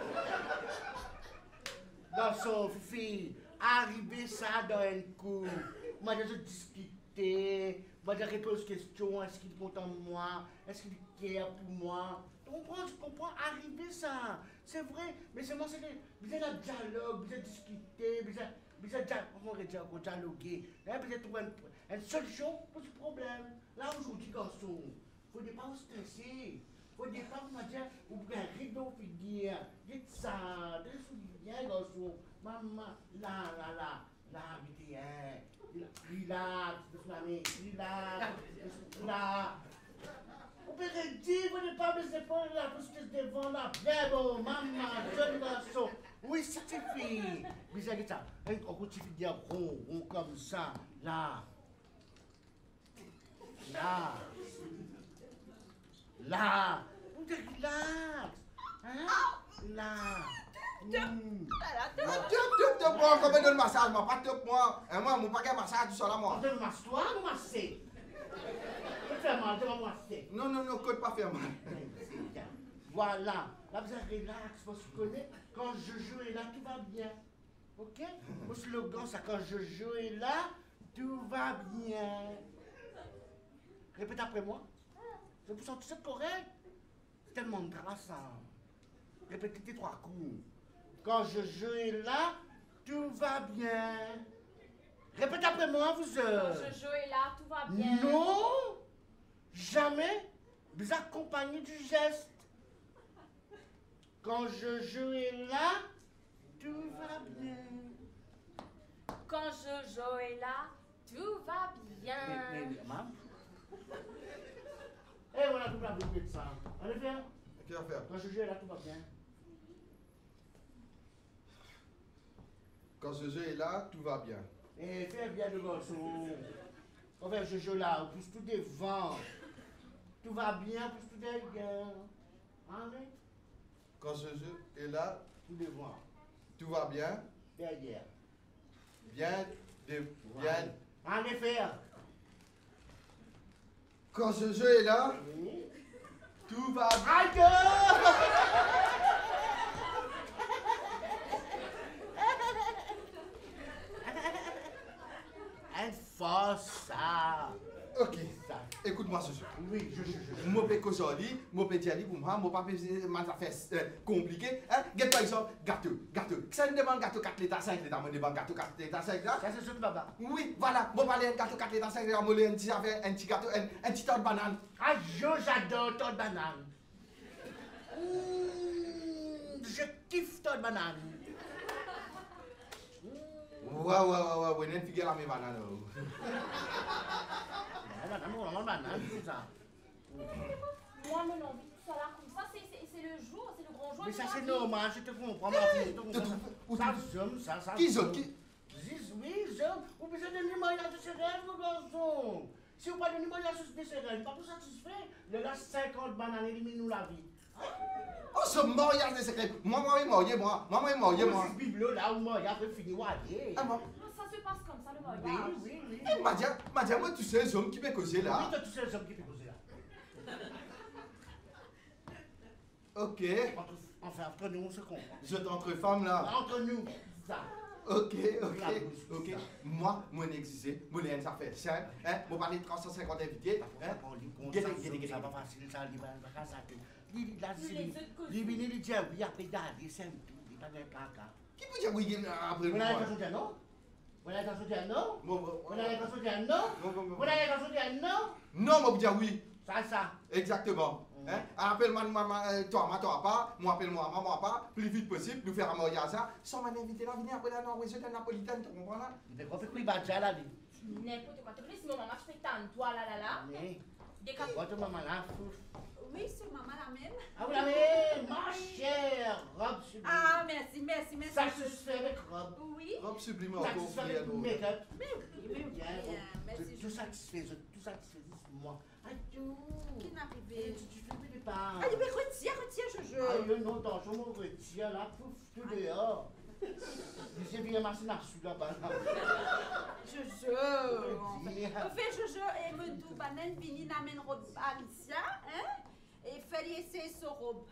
S1: Dans son fille, arriver ça dans un coup. Moi, je discuter. Moi, je réponds aux questions. Est-ce qu'il est content de moi? Est-ce qu'il care pour moi? Tu comprends? Arriver ça. C'est vrai. Mais c'est moi, c'est vous êtes un dialogue, vous êtes discuter, vous êtes dialoguer. Vous êtes trouver une solution pour ce problème. Là, aujourd'hui, garçon, il ne faut pas vous stresser. Il ne faut pas vous dire, vous pouvez un rideau figure. Dites ça, bien, garçon. Maman, là, relax, là. Vous pouvez dire, vous n'avez pas besoin de prendre la pousse devant la bien, bon, maman, jeune garçon. Oui, ça suffit. Vous avez ça, un coup, tu fais dire rond comme ça, là. Vous êtes relax. Hein? Là.
S5: Top, moi, comme donne massage, moi, pas top, moi. Et moi, mon paquet massage, tout ça là, moi.
S1: Donne masse-toi, ou masser? Tu fais mal, tu vas masser.
S5: Non, code pas faire mal.
S1: Voilà. Là, vous êtes relax, vous connaissez. Quand je joue et là, tout va bien. Ok? Mon slogan, ça, quand je joue et là, tout va bien. Répète après moi. Je vous sens tout ça correct. C'est tellement grâce ça. Répétez tes 3 coups. Quand je joue et là, tout va bien. Répète après moi, vous.
S7: Quand je joue et là, tout va bien.
S1: Non, jamais. Vous accompagnez du geste. Quand je joue et là, tout va bien.
S7: Quand je joue et là, tout va bien.
S1: Mais, maman. Eh, voilà, tout va bien de ça. Allez, viens.
S5: Qu'est-ce à faire?
S1: Quand je joue et là, tout va bien.
S5: Quand ce jeu est là, tout va bien.
S1: Eh, fais bien le garçon. Quand je joue là, on pousse tout devant. Tout va bien, on pousse tout derrière. Allez.
S5: Quand ce jeu est là,
S1: Tout devant.
S5: tout va bien.
S1: Derrière.
S5: Bien.
S1: Allez, faire.
S5: Quand ce jeu est là,
S1: Oui.
S5: tout va bien.
S1: Aïe! Un force, ça.
S5: Ok.
S1: Ça.
S5: Écoute-moi ce jeu.
S1: Oui, je.
S5: Moi, je peux dire, moi, je peux dire pour moi, moi, pas faire compliqué. Hein? Par exemple, gâteau. Ça me demande gâteau 4 litres, 5 litres, moi, demande gâteau 4 litres, 5 litres.
S1: Ça, c'est ce baba.
S5: Oui, voilà. Moi, parler un gâteau 4 litres, 5 litres, moi, un petit gâteau, un petit tas de banane.
S1: Ah, j'adore ton banane. Je kiffe ton banane.
S5: Ouais, une figure à mes bananes.
S1: Banane, c'est ça.
S7: Moi, mon envie de tout ça là, comme ça, c'est le jour, c'est le grand jour.
S1: Mais
S7: du
S1: ça, c'est
S7: lundi.
S1: normal, je te comprends, ma fille. Ça, j'aime ça.
S5: Qui zone?
S1: Oui, j'aime. Vous besoin de numérotage de ses rêves, mon garçon. Si vous parlez de numérotage de ses rêves, pas pour satisfait, le reste 50 bananes élimine-nous la vie.
S5: Oh, ce mariage de secret. Moi.
S1: C'est bibelot là où moi, il a fait finir aller.
S5: Ah bon?
S7: Ah, ça se passe comme ça, le mariage.
S1: Oui.
S5: Eh, Madia, moi, tu sais, les hommes qui m'ont causé là.
S1: Oui, toi, tous ces hommes qui peuvent causer là.
S5: Ok.
S1: Enfin, entre nous, on se comprend.
S5: Je suis entre femmes là.
S1: Entre nous, ça.
S5: Ok. Moi, existé. Moi, ça fait simple. Hein? Moi, parler de 350 invités. Hein?
S1: Ça va facile, ça, il va pas ça. Il vient de dire oui, après d'aller, c'est un tout, il va faire caca.
S5: Qui peut dire oui après
S1: Vous
S5: moi?
S1: n'avez pas dire non? Vous n'avez pas dire non? Vous n'avez pas dire non? Vous n'avez pas dire non?
S5: Non, moi, dire oui.
S1: Ça.
S5: Exactement. Hein? Appelle-moi toi pas, moi appelle-moi maman pas, plus vite possible, nous faire un mariage ça, sans m'inviter là, venir après la Norvège de Napolitaine, tu comprends là?
S1: Mais qu'on fait quoi, il va déjà là,
S7: N'importe quoi. Tu connais si mon maman fait tant toi là.
S1: Mais,
S7: Des cas.
S1: votre maman là, fouf.
S6: Oui, c'est maman la même.
S1: Ah, vous l'avez, ma chère, robe sublime.
S6: Ah, merci.
S1: Satisfait avec robe.
S6: Oui.
S5: Robe sublime encore.
S1: Satisfait avec make-up.
S6: Oui.
S1: Bien,
S6: Merci.
S1: tout satisfait, moi. Ah, tout.
S6: Qui n'est arrivé?
S1: Tu fais des pas.
S6: Ah, mais retire, Jojo.
S1: Aïe, non, dans je me retire là, pouf, tout dehors. J'ai bien marché dans sous là-bas.
S6: Jojo.
S1: Retire.
S6: Fait Jojo et me dit, banen vini n'amène robe Alicia, hein? Et fait essayer sa robe.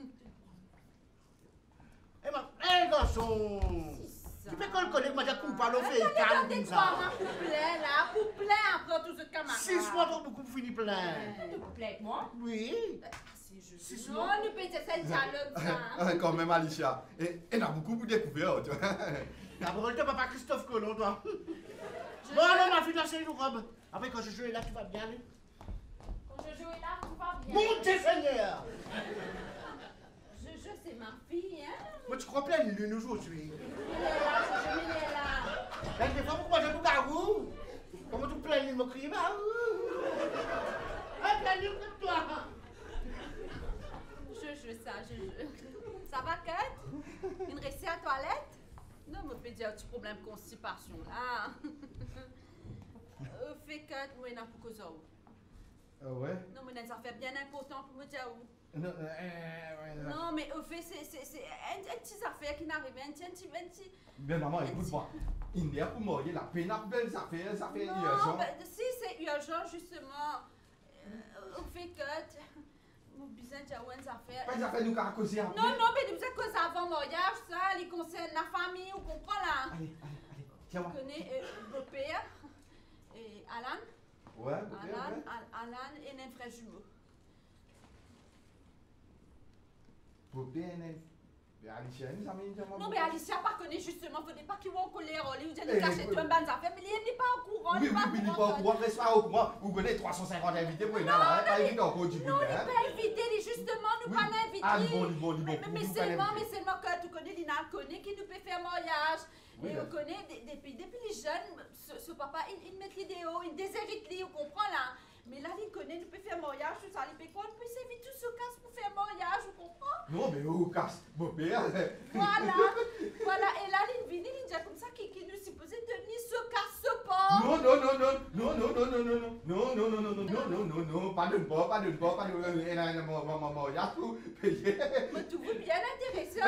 S1: Eh, garçon! Tu peux qu'on le connaisse, moi, j'ai parlé au fait, calme comme ça.
S6: Couplet après tout ce camarade.
S1: 6 mois pour beaucoup finir plein.
S7: Tu te plais avec moi?
S1: Oui.
S6: C'est Jojo. Non, nous peut dire ça dialogue ça.
S5: Quand même, Alicia. Et on a beaucoup de découvertes.
S1: D'abord, tu papa Christophe Colomb, toi. Bon, alors, ma fille, là, c'est une robe. Après, quand je joue là, tu vas bien aller.
S7: Quand je joue là, tu vas bien.
S1: Mon Dieu Seigneur!
S6: Jojo, c'est ma fille, hein?
S1: Moi, tu crois plein de lune aujourd'hui.
S6: Il est là, Jojo, il est là.
S1: Ben, des fois, pourquoi j'ai tout garou? Comment tu plein de lune me crie? Bah, plein de lune pour toi.
S6: Jojo. Ça va, Kate? Une récit à toilette? Non, me fait dire un petit problème de constipation, là. Fait Kate, moi, n'a pas cause
S5: Ouais.
S6: Non, mais ça fait bien important pour me dire où.
S5: Non,
S6: Non, mais au fait, c'est une petite affaire qui n'arrive, un petit...
S5: Ben maman, écoute-moi. Il y a pour mourir la peine, belle affaire, ça fait
S6: Non,
S5: urgent.
S6: ben, si c'est urgent, justement, au fait que... Mon besoin de dire une affaire...
S5: Pas ça fait nous qu'à causer après.
S6: Non, mais nous avons causé avant le mariage, ça, les concerne la famille, vous comprenez là?
S5: Allez, tiens-moi.
S6: Vous connaissez vos pères, et Alan?
S5: Ouais,
S6: Alan et un frère jumeau.
S5: Pour bien, Alicia, nous avons dit
S6: Non, mais Alicia pas connaît justement, il ne faudrait pas qu'il soit en colère, il vous a caché tout un ban d'affaires, mais il n'est pas au courant.
S5: Oui, il n'est pas au courant, reste pas au courant. Vous connaissez 350 invités pour une heure, pas invité encore du
S6: Non, il n'est pas invité, justement, nous pas l'inviter.
S5: Ah, bon.
S6: Mais seulement que tu connais, Lina connaît qui nous peut faire mariage. Et on connaît, depuis les jeunes, ce papa, il met l'idée, il déshérite, vous comprenez là? Mais là, il connaît, nous peut faire mariage, tout ça, il peut quoi? On peut s'inviter tout ce casse pour faire mariage, vous comprenez?
S5: Non, mais où casse, mon père.
S6: Voilà, et là, il vient, il dit comme ça, qui nous supposait devenir ce casse pas.
S5: Non, pas de mariage pour payer.
S6: Mais tu veux bien intéresser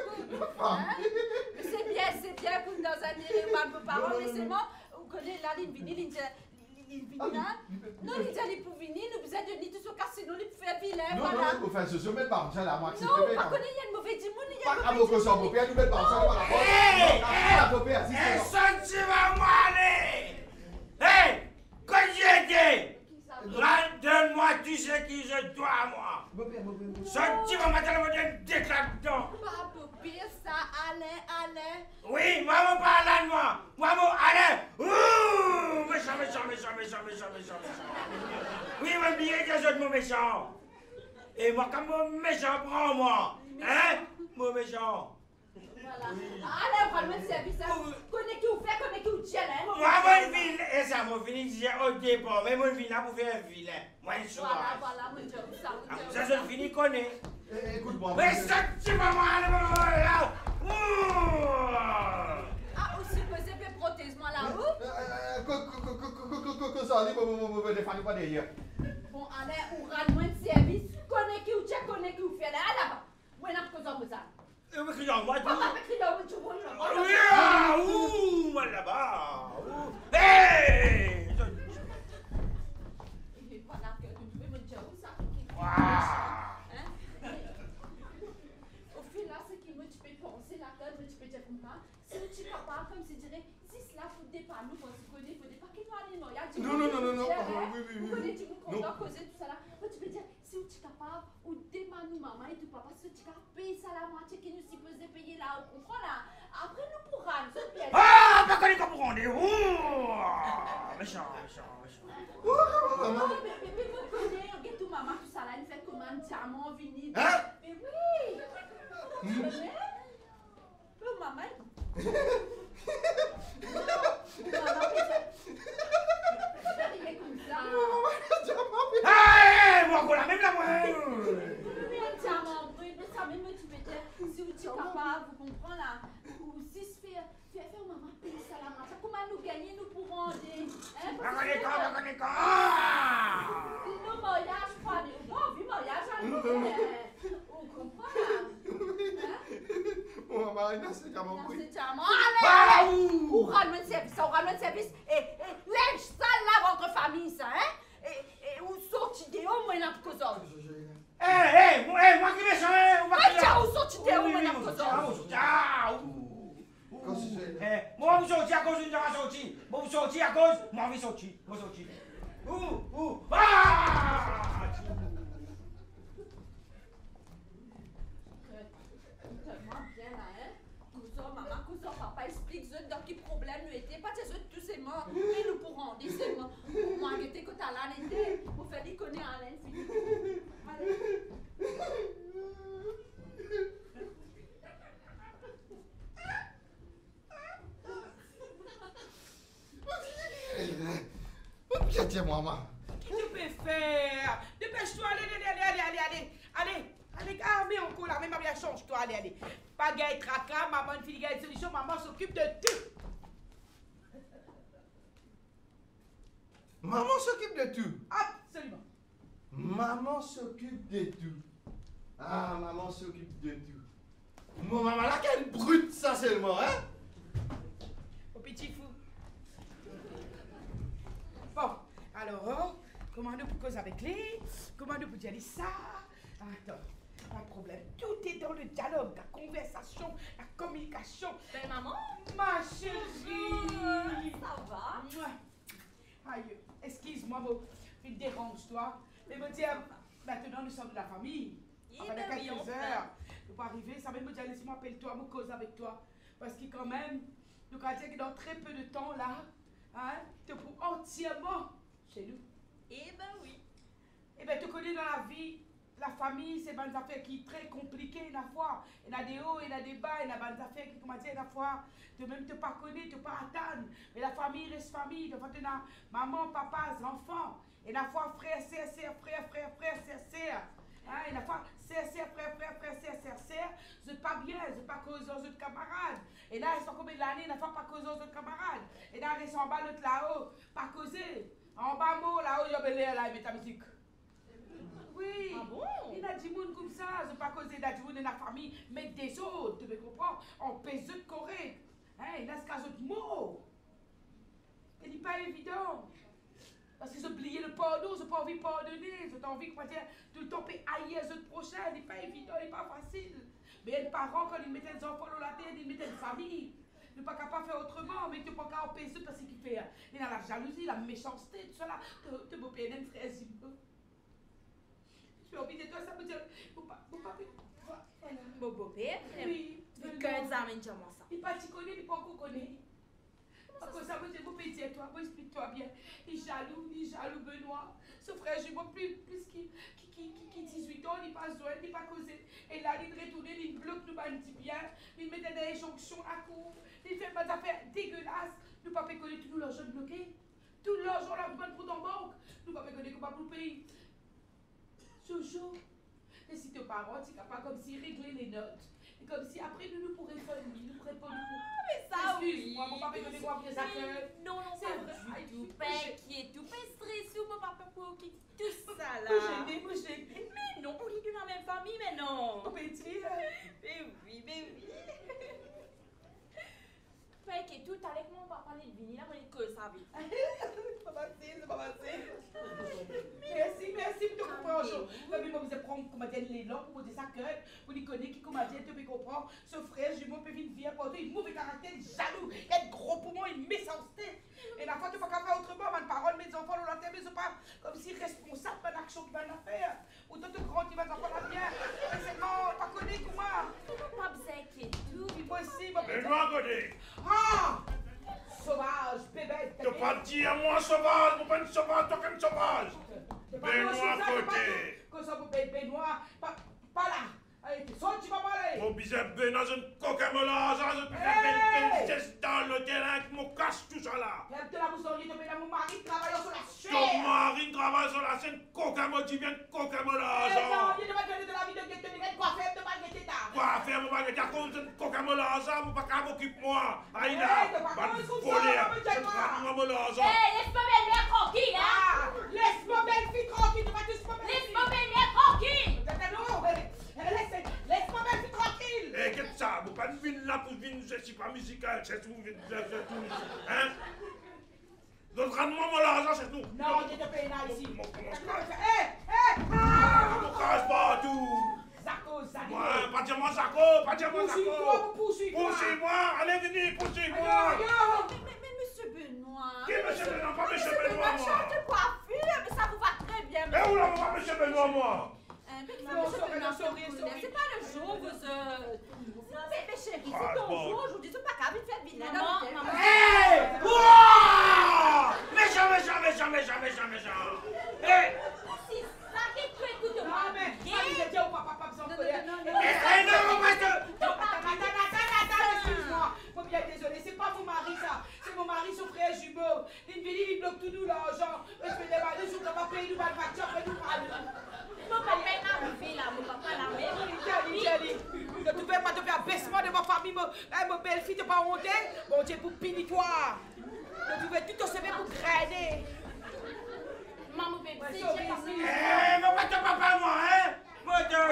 S6: c'est bien pour nous dans un élément de parole, mais seulement, vous connaissez là, il vient, non, il dit pour venir, nous besoin de venir tout ce cas, sinon il peut faire vilain, voilà.
S5: Non, enfin, je mets pas ça là, moi,
S6: non, pas qu'on il y a une mauvaise dimoune, il y a
S5: une mauvaise dimoune. Mon père, nous met pas ça là. Mon père, si c'est
S3: sentiment aller. Hé, quand j'étais, donne-moi tu sais qui je dois à moi. Sentiment maintenant, vous êtes déclaquant.
S6: Pas pire ça, Alain.
S3: Oui, maman parle à moi. Maman, Alain. Ouh, méchant. Oui, mon billet, je suis mon méchant. Et moi, comme mon méchant, prends-moi. Hein, mon méchant.
S6: Voilà. Alain, vraiment, service. Connais qui vous fait, connais qui vous tient, hein.
S3: Moi, mon vilain, et ça, mon vilain, disait au départ, mais mon vilain pour faire un vilain. Moi, une chose.
S6: Voilà, mon Dieu,
S3: ça, je finis, connais.
S5: Écoute-moi.
S3: Mais sentiment, là.
S6: Ah, aussi, posez bien prothèse-moi là-haut. Bon, Alain, on rend moins de service. Connais qui vous tient, connais qui vous fait là-bas. Moi, n'a pas besoin de ça.
S3: Mais criant, moi,
S6: Papa, mais criant, tu vois,
S3: ouh, moi là-bas. Hé!
S6: Voilà, que tu peux me dire où ça. Au fil là, ce qui me tu peux penser là, tu peux dire comme ça. Si tu es capable, comme je dirais, si cela faut départ, nous, parce qu'on ne faut pas qu'il nous arrive,
S5: non.
S6: Vous connaissez, vous doit causer tout ça là. Tu peux dire, si tu es capable, ou demande nous maman et tout papa, si tu es capable, payer ça la moitié qui nous supposait payer là, on comprend là. Après, nous pourrons, nous bien.
S3: Ah, pas qu'on est comprendre. Méchant.
S6: Mais vous connaissez, on tout maman, tout ça là, il fait comment, diamant, vinyle.
S3: Hein?
S6: Mais oui! Vous connaissez? Mais maman. Non, maman, c'est diamant. Allez, ou ramener de service, et lèche sale là votre famille, ça, hein? Et ou sorti de au moins dans cause.
S3: moi qui vais changer, on va
S6: Tiens, ou sorti de au moins dans cause.
S3: Moi, vous sortez à cause d'une sortie. Moi, vous sortez à cause, moi, vous sortez. Moi, sortez.
S6: Tellement bien là, hein? Cousin, maman, cousin, papa explique dans quel problème nous était. Pas tes tous ces morts, mais nous pourrons des seulement. Pour moi, arrêter que t'as là l'été, pour faire des connaître à l'infini. Allez.
S5: Tiens-moi, maman.
S4: Qu'est-ce que tu peux faire? Dépêche-toi, allez, armez encore là, même bien change-toi, allez. Pas gagne tracas, maman, une fille gagne solution, maman s'occupe de tout.
S5: Maman s'occupe de tout.
S4: Absolument.
S5: Maman s'occupe de tout. Ah, maman s'occupe de tout. Mon maman là, quelle brute ça seulement, hein?
S4: Au petit fou. Bon, alors, comment nous pouvons causer avec lui? Comment nous pouvons dire ça? Attends, pas de problème. Tout est dans le dialogue, la conversation, la communication.
S7: Ben maman,
S4: Ma chérie.
S7: ça va?
S4: Mouah. Aïe, excuse-moi, il dérange, toi. Mais me dire, maintenant nous sommes de la famille. Après
S7: ben oui,
S4: quelques
S7: on
S4: heures, nous pas arriver, ça va me dire, laisse-moi appeler toi, me cause avec toi. Parce que quand même, nous allons dire que dans très peu de temps là, hein, tu pour entièrement chez nous.
S7: Eh ben oui.
S4: Eh bien, tu connais dans la vie, la famille, c'est une affaire qui est très compliquée, la fois. Il y a des hauts, il y a des bas, il y a des affaires qui, comment dire, la fois, tu même te pas connais, tu pas attendre. Mais la famille reste famille. Donc, tu as maman, papa, enfants. Et la fois, frère, sœur, sœur. Hein, et la fois, sœur, frère, vous n'êtes pas bien, vous n'êtes pas causé aux autres camarades. Et là, ils sont combien d'années, la fois, pas causé aux autres camarades. Et là, ils sont en bas, l'autre là-haut, pas causé. En bas, mot, là-haut, il y a belé, là, il met ta musique. Oui.
S7: Ah bon?
S4: Il y a des gens comme ça, c'est pas causer des gens de la famille, mais des autres, tu me comprends? On pèse de correct. Hein, il y a ce cas de mots. Ce n'est pas évident. Parce qu'ils ont oublié le pardon, ils n'ont pas envie de pardonner, ils ont envie de dire tout le temps haïr les autres prochains, ce n'est pas évident, ce n'est pas facile. Mais les parents, quand ils mettaient les enfants dans la tête, ils mettaient une famille. Ils ne sont pas capables de faire autrement, mais tu ne peux pas empêcher parce qu'il fait. Il y a la jalousie, la méchanceté, tout ça là. Tu peux pas aider un frère. Je suis envie de toi, ça veut dire.
S7: Mon beau-père,
S4: Oui.
S7: tu veux qu'un examen de ça?
S4: Il n'est pas t'y connaît, il n'est pas encore connu. Parce que ça veut dire, vous pouvez dire, toi, explique-toi bien. Il est jaloux, Benoît. Ce frère jumeau, plus qui 18 ans, il n'est pas joint, il n'est pas causé. Et là, il retourne, il bloque, nous dit bien. Il met des injonctions à court. Il fait des affaires dégueulasses. Nous ne pouvons pas connaître tout l'argent bloqué. Tout l'argent, là, nous pour dans banque. Nous ne pouvons pas connaître comment pour payer. Jojo. Et si tes parents, tu n'es pas comme si régler les notes. Et comme si après nous pourrions faire nous pourrions pas nous.
S7: Mais ça, oui.
S4: Moi, mon papa connaît quoi bien ça que.
S7: Non,
S4: C'est
S7: pas
S4: vrai.
S7: du tout. Pas inquiet, tout. Pas stressé, mon papa pour qui tout ça là.
S4: Moi, j'ai.
S7: Mais non, on est de la même famille, mais non.
S4: On peut dire.
S7: Mais oui. Pas inquiet, tout. Avec mon papa, il vient là, on est que ça vite.
S4: C'est pas facile. Merci pour te comprendre. Mais moi, vous allez prendre, comment dire, les langues pour dire ça que, pour les connaître, qui, comment dire, tu peux comprendre. Ce frère jumeau peut venir vie apporter, il mauvais caractère, il jaloux, il est gros poumon, il méchanceté. Et la fois, tu ne peux pas faire autrement, ma parole, mes enfants, on l'entend, mais ils sont pas comme si responsable de l'action qu'ils vont faire. Ou toi, tu grandis, mes enfants, la bien. Mais c'est non, pas connu comment.
S7: Pas besoin inquiet, tout.
S4: Puis moi aussi, ma
S2: Et moi, côté.
S4: Ah! Sauvage, bébé.
S2: Tu pas dit à moi sauvage, mon pas sauvage, toi comme sauvage. Benoît côté.
S4: Que ça vous Benoît, pas là. Allez, sorti, maman, allez.
S2: Mon bizarre Benoît, je ne coquin me là, je peux faire une pincesse dans le terrain qui me casse tout ça là.
S4: Lève-te la boussole, tu mon mari travaille sur la chaîne.
S2: Ton mari travaille sur la scène, coquin me dit bien, coquin me là.
S4: Non, il ne va pas de la vie de Dieu, tu quoi faire de baguette là.
S2: Quoi faire mon baguette, à cause de coquin me là, ça, mon pas m'occupe moi. Aïe là,
S4: pas
S2: voler, je traque moi là, ça.
S7: Hé, laisse-moi belle tranquille, hein.
S4: Ah, laisse-moi belle fille tranquille, tu vas tous pas belle fille.
S7: Laisse-moi belle tranquille.
S4: Non, laisse-moi belle fille tranquille.
S2: Eh, qu'est-ce que ça, vous pas une ville là pour une c'est pas musical, c'est tout. Hein? Donc, rends-moi l'argent, c'est tout.
S4: Non, on est de pays là ici.
S2: Mon
S4: Hé,
S2: casse partout.
S4: Zako, Zako.
S2: Ouais, pas dire moi Zako, pas dire moi Zako. Poursuis-moi, allez, venez, poursuis-moi.
S7: Mais monsieur Benoît.
S2: Qui monsieur Benoît? Pas monsieur
S7: Monsieur
S2: Benoît, moi.
S7: change de coiffure, mais ça vous va très bien.
S2: Mais où là, pas monsieur Benoît, moi?
S7: Monsieur Benoît, c'est pas le jour, vous non, mais chérie, c'est ton jour. Aujourd'hui, c'est pas qu'à vite faire vilain.
S3: Hé! Wouah! Méchant! Hé!
S7: C'est ça qui est tout, écoute-moi.
S4: Non, mais, je dis au papa, besoin de colère.
S3: Non,
S4: Excuse-moi, faut bien être désolé, c'est pas mon mari ça, c'est mon mari, son frère jumeau. Il vient, il bloque tout nous l'argent. Je fais des balles, je dois pas payer nous mal facture, après nous parler.
S7: Mon papa est arrivé là, mon papa là, mais
S4: Tiens, tu ne pouvais pas te faire baissement de ma famille, ma belle-fille, t'es pas honte? Bon Dieu, pour pini-toi. Tu pouvais tout te sauver pour grainer.
S7: maman bébé, c'est
S3: Hé! Mais pas ton papa, moi, hein? Moi,
S4: Non, c'est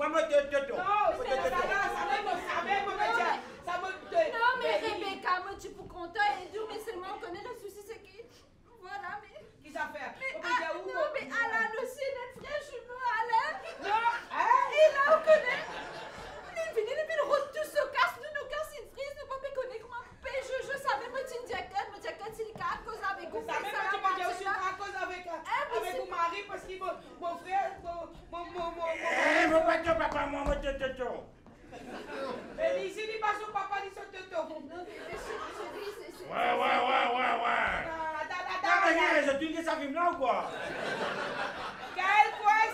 S4: ça me
S7: non, mais Rebecca, moi, tu peux compter et dire, mais seulement on connaît le souci, c'est qui? Voilà, mais.
S4: Qui ça fait?
S7: Non, mais Alain aussi, notre frère jumeau, Alain.
S4: Non,
S7: Et là, on connaît. Il vient, il roule tout ce casse, nous casse une frise, nous pas connaître comment payer. Je savais, moi, tu me disais que, c'est le cas, cause avec vous.
S4: ça même pas tu m'as dit aussi à cause avec mon mari parce que mon frère,
S3: Hé! Mais pas ton papa, moi,
S4: mais ici, il passe son papa, il saute de
S7: Non, mais chérie, c'est.
S2: Ouais.
S3: Tu dis ça film là ou quoi?
S4: Quelle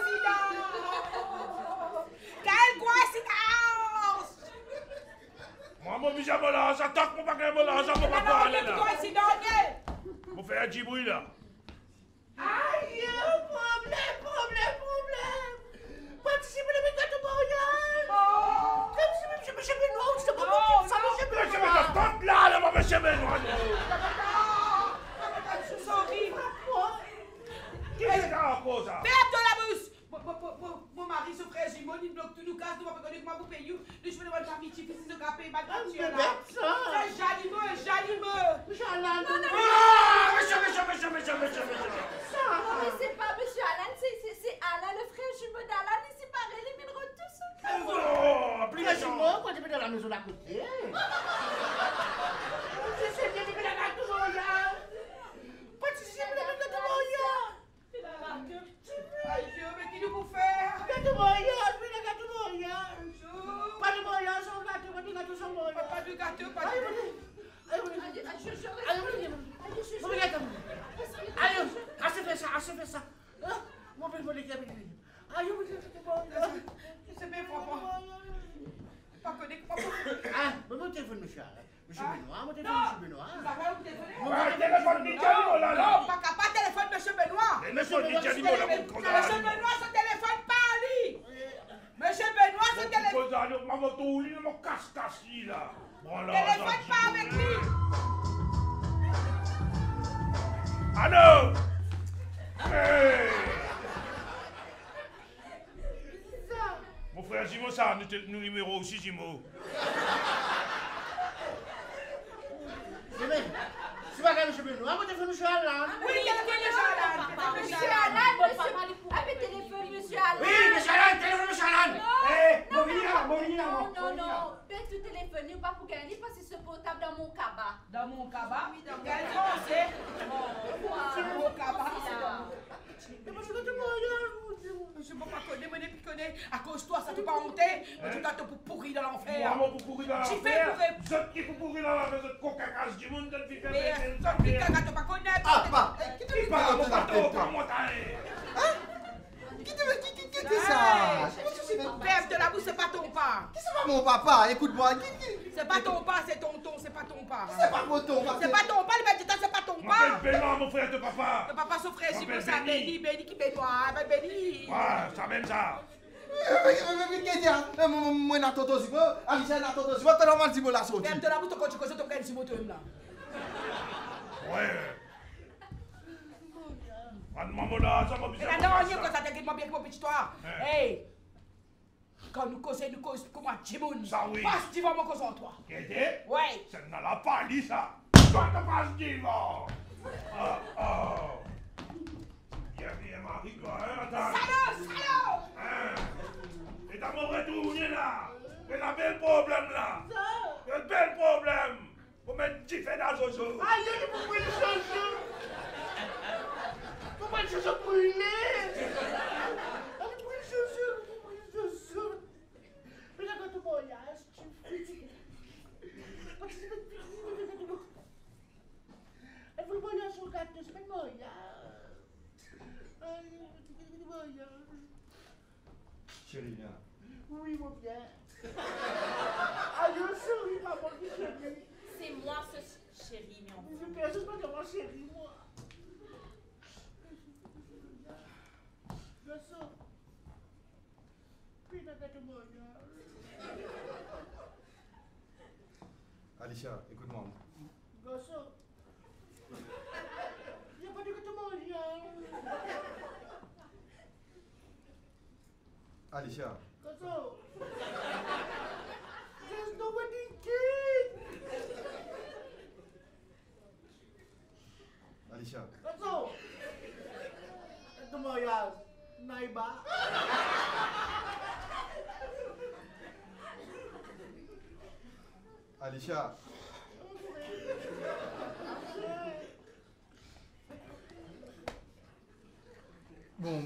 S4: coïncidence!
S2: Moi, mon bijama là, j'attaque mon paquet, mon l'argent, mon papa, allez là. Mon frère Djibril là.
S1: Aïe, problème. Participez à mes gâteaux mariage. Monsieur Benoît, c'est pas possible, ça, monsieur
S2: Mais je
S1: Benoît.
S2: me tape là, mon monsieur Benoît. Qui est là pour ça?
S4: Ferme-toi la bouche! Mon mari, son frère jumeau, il bloque tout nous casse, nous ne pouvons pas connaître comment vous payer. Nous, je vais devoir famille, tu fais ce gâpé, ma voiture là. C'est jalimeux.
S1: Monsieur Alain,
S3: Méchant!
S7: Mais c'est pas monsieur Alain, c'est Alain, le frère jumeau d'Alain, il s'est paré, les mille tous.
S2: Oh, plus
S1: Monsieur
S2: méchant.
S1: Jumeau, quand tu es dans la maison d'à côté. C'est bien que la gâteau mariage. Participez à mes gâteaux mariage.
S4: Aïe Dieu, mais qui nous peut faire?
S1: Gâteau mariage, mais le gâteau mariage. Pas de mariage sans gâteau, pas de gâteau sans mariage.
S4: Pas de gâteau, pas de
S1: Allez, assez fait ça. Mon père me dit aïe,
S4: c'est bien propre. Pas connaître pas.
S1: ah, mon téléphone, monsieur Benoît, mon téléphone, monsieur Benoît.
S2: Ouais, téléphone du diable, là.
S4: Non, pas téléphone, monsieur Benoît.
S2: Téléphone du diable, là.
S4: Monsieur Benoît, son téléphone pas lui. Monsieur Benoît, son téléphone.
S2: Maman, tout lit, mon casse-casse, là.
S4: Téléphone pas avec lui.
S2: Allô? Hey! Mon frère Jimo, ça, nous numéro aussi, Jimo.
S1: C'est pas grave, monsieur Benoît, mon téléphone, monsieur Alain.
S4: Oui, téléphone, monsieur Alain.
S7: Monsieur Alain, téléphone, monsieur Alain.
S3: Oui, monsieur Alain, téléphone, monsieur Alain. Hé, mon
S7: Non, peut tout téléphoner ou pas pour gagner parce que c'est portable dans mon cabas.
S4: Dans mon cabas? Oui, dans quel français? Mon cabas. Je ne peux pas connaître, mais depuis connaître, à cause de toi, ça ne t'a pas honté, mais tu t'as tout pourri dans l'enfer.
S2: Moi, pour pourrir dans
S4: Tu
S2: l'enfer.
S4: fais pour...
S2: Vous êtes qui pour pourrir dans l'enfer, vous êtes coca casse du monde, vous êtes vite
S4: Mais ton petit gars, tu ne pas connaître.
S5: Ah, pas.
S2: Qui parle mon bateau, pas mon taille.
S5: Qui dit ça?
S4: Bref, de la bouche, c'est pas ton pas.
S5: C'est pas mon papa, écoute-moi.
S4: C'est pas ton pas, c'est tonton, c'est pas ton pas.
S5: C'est pas mon ton.
S4: C'est pas ton pas, le maître du temps, c'est pas ton
S2: Je
S4: pas.
S2: m'appelle Benoît, mon frère de papa.
S4: Le papa, son frère,
S2: M'appelle
S4: ça,
S2: Béni.
S4: Béni qui Benoît, Béni.
S2: Ouais, ça même ça.
S5: Moi, n'a tonton Zimo, Alicia n'a tonton Zimo, t'as normal Zimo la sortie.
S4: Ferme de la bouche, quand tu causes, tu prends Zimo, toi-même là.
S2: Ouais. Maman là, ça m'a
S4: Et
S2: bizarre.
S4: la dernière, quand ça t'inquiète, moi bien que mon petit toi. Hey! Quand nous causons comme un Jimoun.
S2: Ça oui.
S4: Passe devant moi cause en toi.
S2: Qu'est-ce?
S4: Ouais.
S2: Ça n'a la pas dit ça. Toi, t'as pas dit, moi. Oh. Bien, Marie, toi, hein, attends.
S4: Salaud!
S2: Hein? Et t'as mon retour, là. Et un bel problème, là. Un bel problème. Faut mettre petit fait dans le jojo.
S1: Aïe, il faut prendre une chanson. Faut prendre une chanson pour une
S5: Chérie, viens.
S1: Oui, mon bien. Ah, je souris, maman, chérie.
S7: C'est moi ce chéri, mais on
S1: Je ne peux pas comment chérie, moi. Je sors. Puis, moi.
S5: Alicia, écoute-moi.
S1: Gosso. Il n'y a pas de que tu manges.
S5: Alicia.
S1: Gosso. There's no wedding cake.
S5: Alicia.
S1: Gosso. Ito mo yan. Naiba.
S5: Alicia. Bon.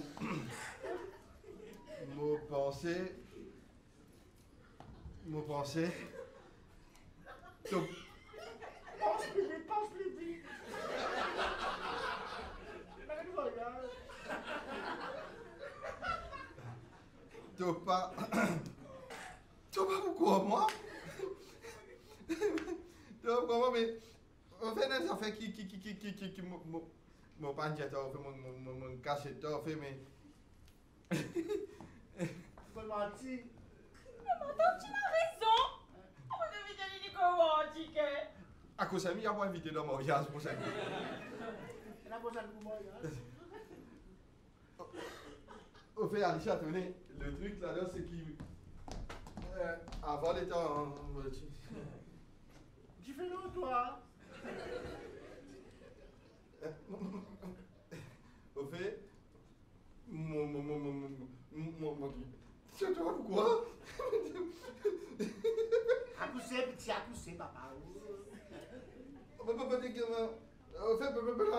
S5: Mon pensée.
S1: Pense plus vite.
S5: T'as pas pourquoi moi? T'as pourquoi mais on fait des affaires qui mon pas dit t'as fait mon caché t'as fait mais
S1: Faut mentir.
S7: Maman, tu as raison. On devait te dire comment, Ticket.
S5: à cause de ça, il y a pas invité dans mon mariage pour ça.
S1: La prochaine pour moi.
S5: Au fait, Alicia, tenez, le truc là-dedans, c'est qu'il. Avant les temps.
S1: Tu fais non, toi.
S5: Au fait, tu vois pourquoi?
S1: Accouché, petit accouché, papa.
S5: Au fait,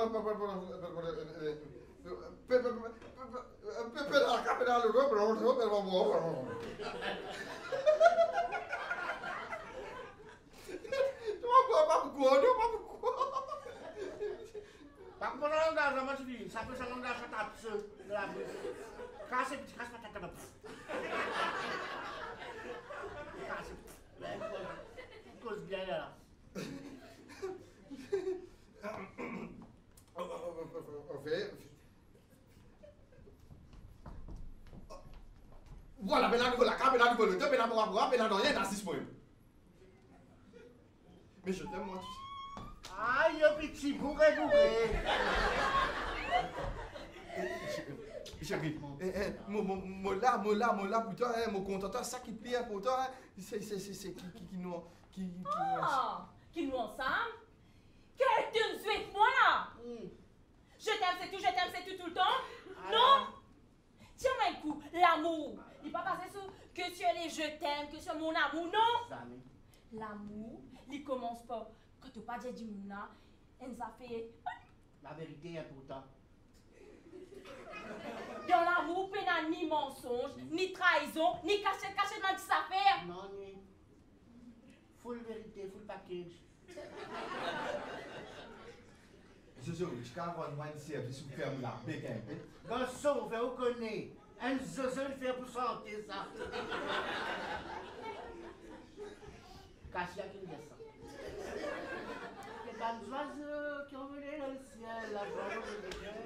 S1: ça peut s'en engagement à ceux de la musique. Casse petit casse patate. Casse. Cause bien là.
S5: Voilà, mais là, nous voilà, mais là, nous voilà, mais là, nous voilà, mais là, non, il y a un 6 mois. Mais je t'aime, moi, tu sais.
S1: Aïe, petit bourré.
S5: Chérie, mola, putain, mon contenteur, ça qui plaît pour toi, c'est qui nous.
S7: Qui nous ensemble? Que tu nous souhaites moi là? Je t'aime, c'est tout le temps? Non? Tiens-moi un coup, l'amour. Il n'est pas passé sur que tu es les je t'aime, que tu es mon amour, non? L'amour, il commence pas. Quand tu pas dit mouna, elle a fait.
S1: La vérité est pourtant.
S7: Dans l'amour, il n'y a ni mensonge, ni trahison, ni cachette dans cette affaire.
S1: Non, ni. Full vérité, full package.
S5: Je suis un service ou ferme la béquin.
S1: Dans le son, on fait reconnaître. Un zozo, il fait pour chanter ça. Cassia qui descend. Les bandes oiseaux qui ont volé dans le ciel, la joie de cœur.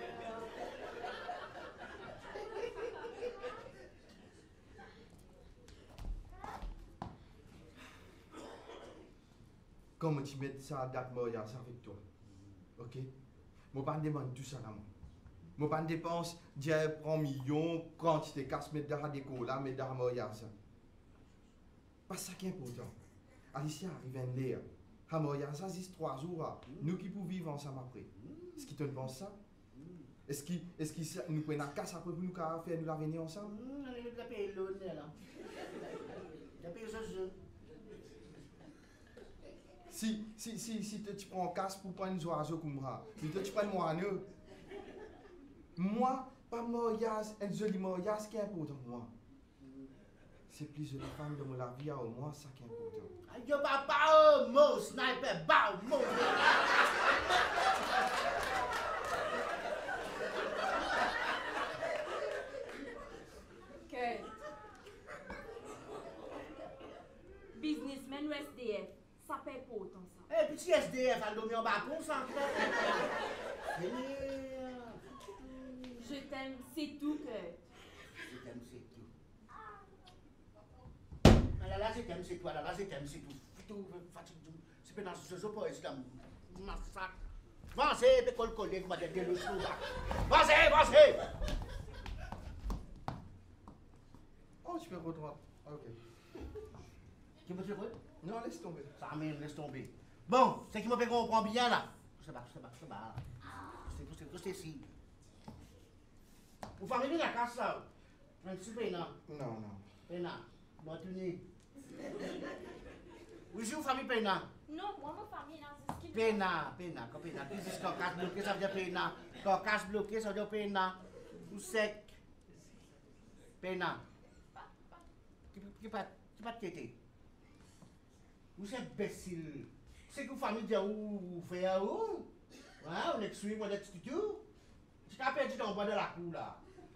S5: Comment tu mets ça à date mariage avec toi? Ok? Moi, pas demande tout ça là, moi. Moi, pas dépense, j'ai prends millions, quand tu te casses, mettre dans la déco là, mettre dans le mariage. Pas ça qui est important. Alicia arrive à l'air. Hamoya, ça c'est 3 jours. Nous qui pouvons vivre ensemble après. Est-ce qu'il te pense ça? Est-ce qu'il nous prend la casse après pour nous faire nous l'avenir ensemble?
S1: On est de payer l'autre là. De payer ce jeu.
S5: Si tu prends un casse pour prendre un oiseau comme ça, mais tu prends moi, moi, pas mariage, un joli mariage, ce qui est important pour moi. C'est plus de femmes dans la vie, au moins, ça qui est important.
S1: Yo, papa, mo, sniper, bow, mo.
S7: Ok. Businessman ou SDF, ça paye pas autant ça.
S1: Eh, petit SDF, elle donne un bâton, ça,
S7: Je t'aime, c'est tout que.
S1: Je t'aime, c'est tout. Là, je t'aime, c'est toi, là, je t'aime, c'est tout. Tout, fatigue, c'est pas dans ce jeu pour essayer de massacre. Avancez, mais qu'on collègue, m'a dit le chou, là. Avancez!
S5: Oh, tu peux retrouver. Ok.
S1: Tu me dis quoi?
S5: Non, laisse tomber.
S1: Ça m'aime, laisse tomber. Bon, c'est qui me fait comprendre bien, là. C'est pas. C'est ici. Vous famille la casse, là. Un petit peu, non?
S5: Non.
S1: Pena, bon tourner. Oui, si vous famille Pena.
S7: Non, moi, ma famille, là, c'est ce qui.
S1: Pena. Qui dit carcasse bloquée, ça veut dire Pena. Carcasse bloquée, ça veut dire Pena. Ou sec. Pena. Qui pas de tété. Vous êtes imbécile. C'est que vous famille dit où vous faites où? Ouais, on est suivi, on est tout. Tu as perdu ton bois de la cour, là.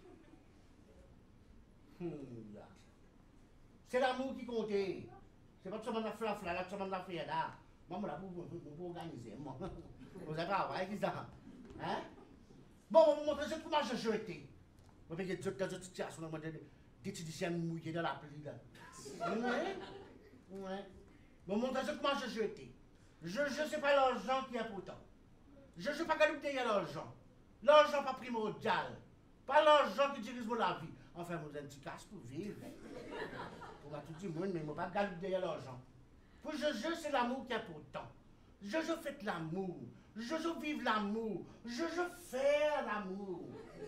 S1: C'est l'amour qui compte. C'est pas seulement la flafla, là, seulement la fille là. Moi, je vais organiser. Vous avez travaillé, qui ça? Hein? Bon, on va vous montrer comment je joue. On va faire des situations, des étudiants mouillés dans la pluie, là. Ouais. Bon, montrer comment je joue. Je sais pas l'argent qui est important. Je ne sais pas galouper l'argent. L'argent pas primordial. Pas l'argent qui dirige la vie. Enfin, vous avez un petit casse pour vivre. On va tout le monde, mais je ne vais pas galouper l'argent. Pour je, c'est l'amour qui est important. Je fais l'amour. Je vive l'amour. Je fais l'amour.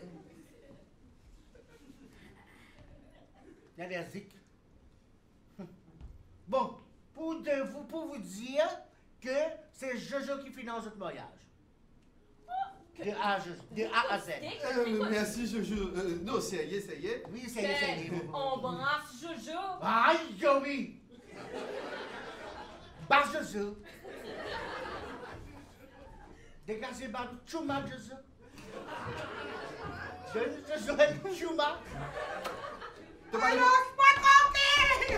S1: Il y a des zik. Bon, pour vous dire que c'est Jojo qui finance notre mariage. De A à Z.
S5: Merci, Jojo. Non, sérieux.
S1: Oui, sérieux.
S7: Embrasse Jojo.
S1: Aïe, oui. Bas Jojo. Dégagez par Chouma Jojo. Jojo est Chouma.
S4: Laisse-moi tranquille!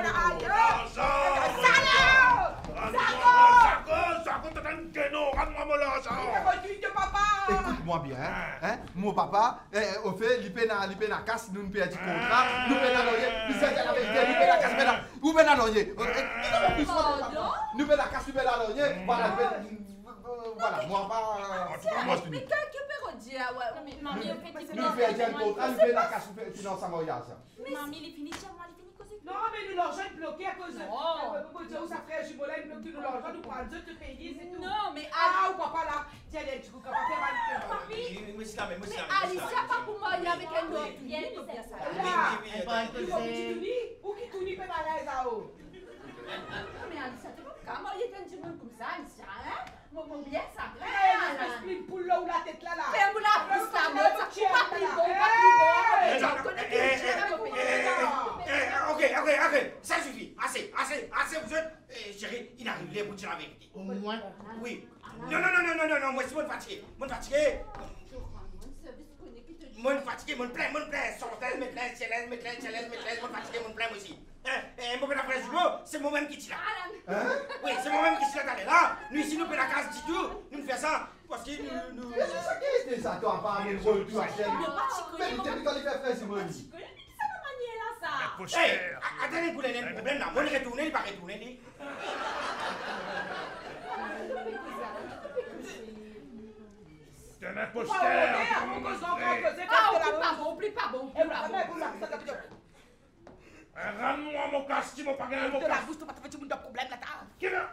S5: Écoute-moi bien, hein? Mon papa, au fait, il paie la casse, nous paie du contrat, nous paie la loyer, nous paie la vérité, nous paie la casse, nous paie la loyer. Nous paie la casse, nous paie la loyer, voilà, moi pas. Moi, je te dis.
S6: Mais que peut redire? Ouais,
S7: Mamie, au fait,
S5: Nous paie le contrat, nous paie la casse, nous finance sa mariage.
S7: Mamie, il est fini chez moi, il est fini causer.
S4: Non, mais nous l'argent est bloqué à cause de. Pour dire où ça ferait un jumeau là, il bloque nous l'argent, nous prendre Dieu te payer, c'est tout.
S6: non, mais
S4: Ah, ou papa là, tiens, les petits coups, papa, fais mal.
S6: mais Alicia pas pour marier avec un autre. Il faut bien ça.
S4: Ou qui tourne, il peut mal à ça.
S6: Mais Alicia, tu peux pas marier avec un monde comme ça, Alicia, hein? Mon bien ça.
S4: Je suis une poule là ou la tête là.
S6: Fais-moi la pousse la mode, ça coupe pas plus bon,
S3: Ok, ça suffit. Assez, vous êtes. Chérie, il arrive là pour dire la vérité.
S1: Au moins.
S3: Oui. Non, moi je suis fatigué. Moi fatigué, mon plein, sortez, me plaît, mon fatigué, mon plein aussi. Mon père après c'est moi-même qui tire là. Oui, c'est moi-même qui tire là. Nous ici, nous payons la case du tout, nous faisons ça parce que nous.
S5: Qu'est-ce que ça, toi, pas amener le rôle, tu achètes? Mais tu t'es quand il fait faire, c'est moi.
S3: Attendez, vous avez un problème là. Moi, je retourne, il va retourner.
S2: C'est un imposteur.
S6: Plus pas bon.
S2: Rends-moi mon casque, tu m'as pas gagné mon
S4: De la
S2: casque.
S4: bouche, tu vas te faire du monde de problème là, t'as.
S2: Qui veut?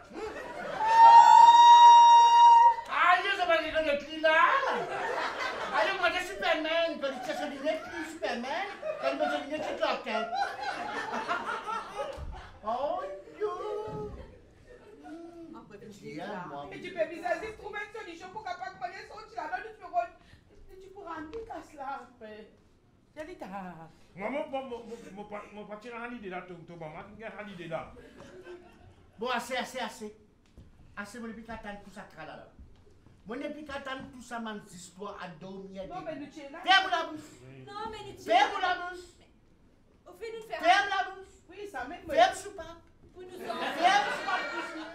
S1: Aïe, ça va reconnaître lui là. Aïe, moi j'ai Superman. Quand il tient ses lunettes, lui Superman. Quand il met ses lunettes, c'est Clark Kent. Oh, yo. Tiens, moi.
S4: Et tu peux viser trouver une solution pour capable de prendre son là, non, tu peux tu pourras en casse là, après. J'ai dit, t'as.
S2: Moi, mon parti dans l'idée là, ton maman qui a l'idée là.
S1: Bon, assez. Assez, mon depuis qu'attendre tout ça, tralala. Mon depuis qu'attendre tout ça, man, histoire à dormir.
S4: Non, mais nous tiens là.
S1: Ferme la bouche.
S7: Non, mais nous
S1: Ferme la bouche.
S7: Au fait, nous faire.
S1: Ferme la bouche.
S4: Oui, ça m'aide.
S1: Ferme soupape.
S7: Pour nous
S1: Ferme soupape.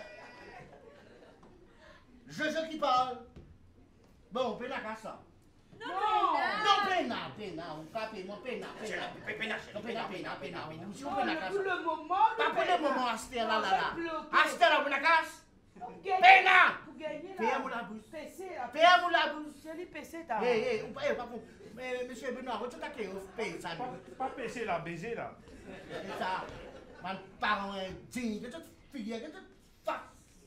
S1: Jojo qui parle. Bon, pena qu'à ça.
S7: Non,
S1: Non, pena. On va payer mon pena.
S3: Pena.
S1: Non, pena. Si on
S4: Oh,
S1: pena qu'à
S4: pour
S1: ça.
S4: le moment,
S1: Pas pour le moment, Astel là. Astel là, on a casse.
S4: Pour gagner.
S1: Pena.
S4: Pour gagner
S1: Ferme
S4: là.
S1: la bouche.
S4: PC là.
S1: Ferme la bouche.
S4: J'ai dit PC, t'as.
S1: Hé, pas pour. Mais monsieur Benoît, vous t'attendez au pays, ça.
S2: Pas PC là, baiser là.
S1: C'est ça. Mon parent est digne, que toute fille, que toute face.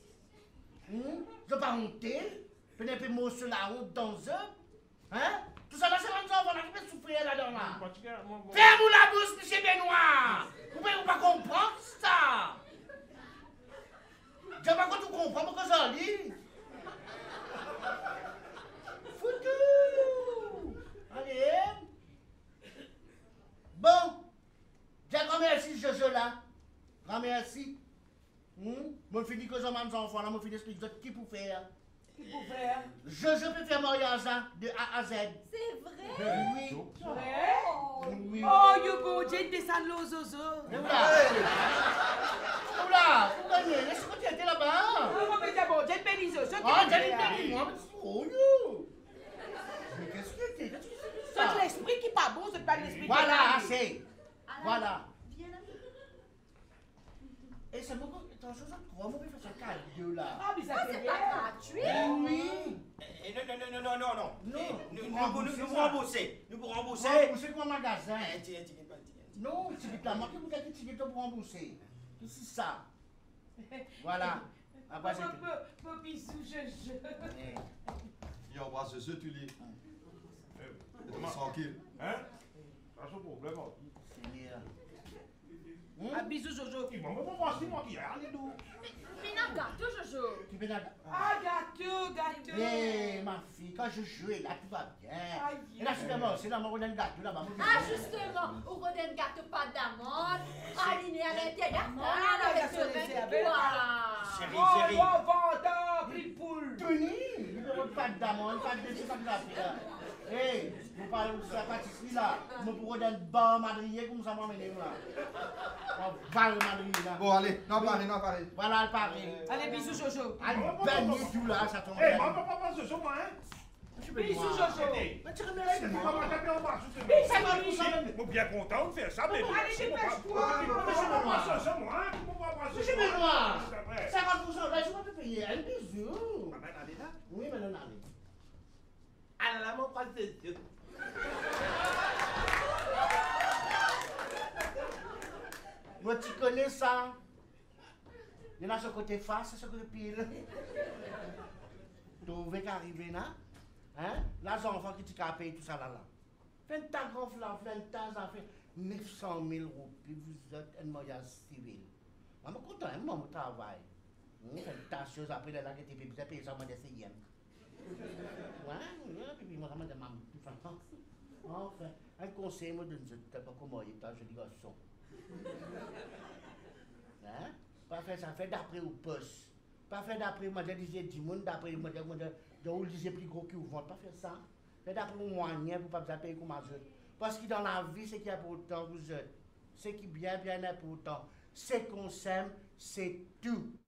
S1: Je pas honter. Peut-être que moi, sur la honte dans eux. Hein? Tout ça là, c'est mon enfant là qui peut souffrir là-dedans là. Ferme-vous la bouche, monsieur Benoît. Vous pouvez pas comprendre ça. Je ne sais pas quand tu comprends, mais que ça lit. Foutu. Allez. Bon. J'ai grand merci, Jojo là. Grand merci. Moi, je finis que j'en mes enfants là, moi, je finis d'expliquer qui pour faire.
S4: Qui pour faire?
S1: Jojo peut faire mariage hein, de A à Z.
S7: C'est vrai.
S1: Oui.
S4: Vrai?
S1: Oui.
S4: Oh, you go, j'ai descendu l'eau zozo.
S1: Oula, vous gagnez, laisse-moi tu étais là-bas.
S4: Non, mais c'est bon, j'ai béni zozo.
S1: Ah, j'ai une moi, mais c'est trop yo. Mais qu'est-ce que c'est? Qu'est-ce que c'est ça?
S4: C'est l'esprit qui pas bon, c'est pas l'esprit qui
S1: Voilà,
S4: est
S1: assez. Voilà.
S6: Viens là.
S1: Et c'est beaucoup. Attends, je sais quoi, moi, je vais faire ça cadeau là.
S4: Ah, mais ça fait
S7: C'est
S4: bien.
S7: pas gratuit.
S1: Oui.
S3: Non. Nous pour rembourser. Nous pour rembourser.
S1: C'est quoi magasin?
S3: Tiens.
S1: Non, tu dis la marque, vous avez dit pour rembourser. C'est ça. Voilà. Après, c'est tout.
S4: Peu bisous, je.
S5: Yo, on va se tuer. Tranquille.
S2: Hein? Pas son problème.
S1: C'est bien.
S4: Ah, bisous, Jojo.
S2: Il m'a pas pensé, moi qui a rien d'eau.
S7: Mais n'a gâteau, Jojo.
S1: Tu peux la.
S4: Ah, gâteau.
S1: Eh, ma fille, quand je joue, là, tout va bien.
S4: Aïe.
S1: Et là, c'est là, on a un gâteau là-bas.
S7: Ah, justement, au côté d'un gâteau pas d'amande, aligné à l'intérieur, là, avec ce vin. Voilà.
S3: Chérie.
S4: Oh, vendeur, pile poule.
S1: Tony, il ne veut pas d'amande, pas de c'est pas grave là. Hé, vous parlez de ça pâtisserie là. Je pourrais donner un bar madrier comme ça m'emmène là. Un bar madrier là.
S5: Bon, allez, non, pareil.
S1: Voilà le pari.
S4: Allez, bisous, Jojo.
S1: Allez, baigner tout là, ça tombe
S2: Eh,
S1: bien.
S2: maman, papa, ce sont moi, hein?
S4: Bisous, Jojo.
S1: Mais tu remercies
S2: Tu vas
S1: moi.
S2: pas taper en bas, je te
S1: Mais ça va,
S2: Je suis bien content de faire ça, mais.
S4: Allez, dépêche-toi.
S2: Comment on va passer
S1: Monsieur Benoît,
S2: C'est vrai.
S1: 50%, là, je vais te payer un bisou.
S2: Allez là.
S1: Oui, mais non, allez.
S3: Alors, mon frère, c'est
S1: Moi, tu connais ça? Il y en a ce côté face, ce côté pile. Tu veux qu'arriver là? Hein? Là, les enfants qui t'ont payé tout ça là. 20 ans grand flan, 20 ans, ça fait 900 000 roupies. Vous êtes un mariage civil. Je suis content, moi, mon travail. C'est une tâcheuse après là que tu peux payer ça, moi, des CIM. Ouais, puis moi, je me demande, enfin, un conseil, moi, de ne pas comment il est, je dis garçon. Hein? Pas faire ça, faire d'après au poste. Pas faire d'après, moi, je disais 10 monde, d'après, moi, je disais plus gros que vous vendez. Pas faire ça. Faire d'après au moyen pour pas vous payer comme je. Parce que dans la vie, ce qui est important, vous êtes. Ce qui est bien important, c'est qu'on s'aime, c'est tout.